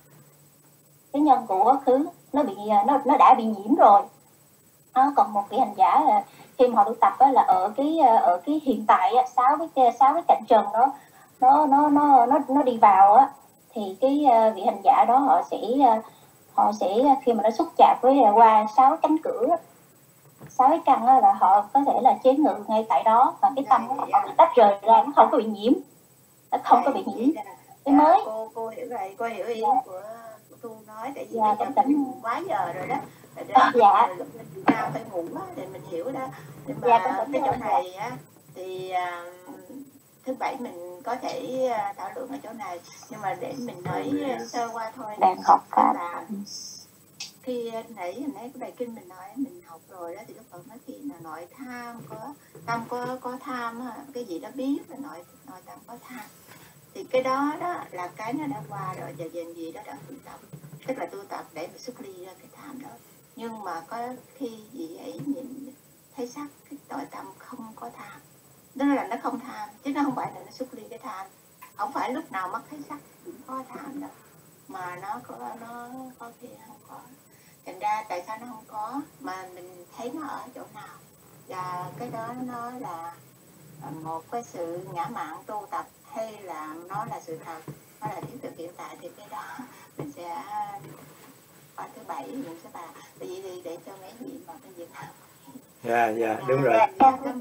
cái nhân của quá khứ nó bị nó nó đã bị nhiễm rồi. Đó, còn một vị hành giả là khi mà họ tu tập á, là ở cái ở cái hiện tại á, sáu cái sáu cái cảnh trần đó nó nó nó nó nó đi vào á, thì cái vị hành giả đó họ sẽ họ sẽ khi mà nó xúc chạm với qua sáu cánh cửa, sáu cái căn á, là họ có thể là chế ngự ngay tại đó, và cái tâm của họ bị tách rời ra, nó không có bị nhiễm, nó không có bị nhiễm. Cái mới cô cô hiểu rồi, cô hiểu ý của Thu nói, tại vì bây giờ mình quá giờ rồi đó. À, dạ. Mình cao phải ngủ á, thì mình hiểu đó. Nhưng mà dạ, cái chỗ này á, thì uh, thứ bảy mình có thể uh, thảo luận ở chỗ này, nhưng mà để mình nói sơ qua thôi. Đang học pháp. Là khi nãy hồi nãy cái bài kinh mình nói mình học rồi đó, thì Đức Phật nói khi là nội tham có tâm có có tham, cái gì đó biết là nội nội tâm có tham, thì cái đó đó là cái nó đã qua rồi, và dần gì đó đã tu tập, tức là tu tập để mà xuất ly ra cái tham đó. Nhưng mà có khi gì ấy nhìn thấy sắc, cái nội tâm không có tham, đó là nó không tham, chứ nó không phải là nó xuất ly cái tham. Không phải lúc nào mắt thấy sắc cũng có tham đâu, mà nó có nó có khi không có. Thành ra tại sao nó không có mà mình thấy nó ở chỗ nào, và cái đó nó là một cái sự ngã mạn tu tập, hay là nó là sự thật, nó là thiết thực hiện tại, thì cái đó mình sẽ qua thứ bảy mình sẽ bàn. Tại vì thì để cho mấy vị mà cái việc nào. Dạ dạ đúng rồi. Dạ dạ vâng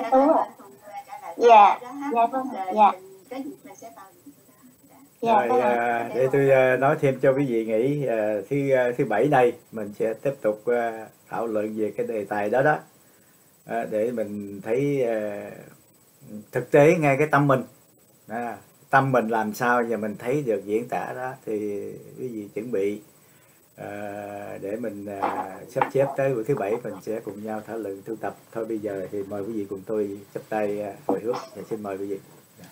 dạ dạ cái gì mình sẽ bàn. Rồi à, để tôi à, nói thêm cho quý vị nghĩ à, thứ à, thứ bảy này mình sẽ tiếp tục à, thảo luận về cái đề tài đó đó, à, để mình thấy à, thực tế ngay cái tâm mình, à, tâm mình làm sao và mình thấy được diễn tả đó, thì quý vị chuẩn bị à, để mình à, sắp xếp tới buổi thứ bảy mình sẽ cùng nhau thảo luận tu tập. Thôi bây giờ thì mời quý vị cùng tôi chắp tay à, hồi hướng và xin mời quý vị.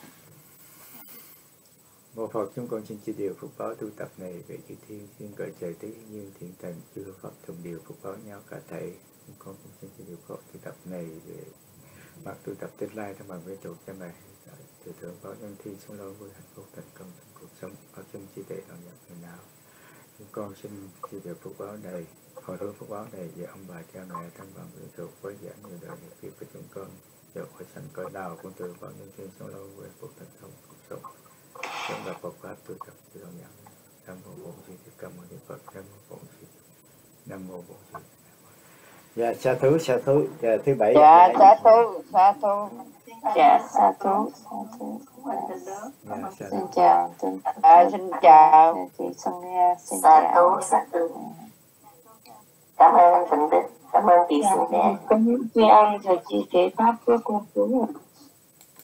Mô Phật, chúng con xin chia điều phúc báo tu tập này về chư thiên, xin cởi trời tứ nhiên thiện thần chư Phật同điều phúc báo nhau cả thầy. Chúng con cũng xin chia điều phúc tu tập này về mặt tu tập tương lai trong bằng với chủ cha mẹ, từ thượng báo nhân thiên sống lâu vui hạnh phúc thành công trong cuộc sống, ở trong chi tệ đoạn nhập ngày nào. Chúng con xin chia điều phúc báo này, hồi hướng phúc báo này về ông bà cha mẹ trong bằng với chủ với giảng nhiều đời nghiệp việc của chúng con, dẫu khỏi sanh cõi nào cũng từ báo nhân thiên sống lâu vui hạnh phúc thành công cuộc sống. Chúng ta Phật pháp tu tập tự nhận. Nam mô Bổn Sư Thích Ca Mâu Ni Phật. Nam mô Bổn Sư. Nam mô Bổn Sư. Dạ sa thú sa thú. Dạ thứ bảy. Dạ sa thú sa thú. Dạ sa thú sa thú. Xin chào xin à, xin chào chị Xuân Nga, xin Sa chào. thú sa thú. Cảm ơn Thịnh Đức, cảm ơn chị Xuân Nga. Cảm ơn chị An và chia sẻ pháp của cô chú.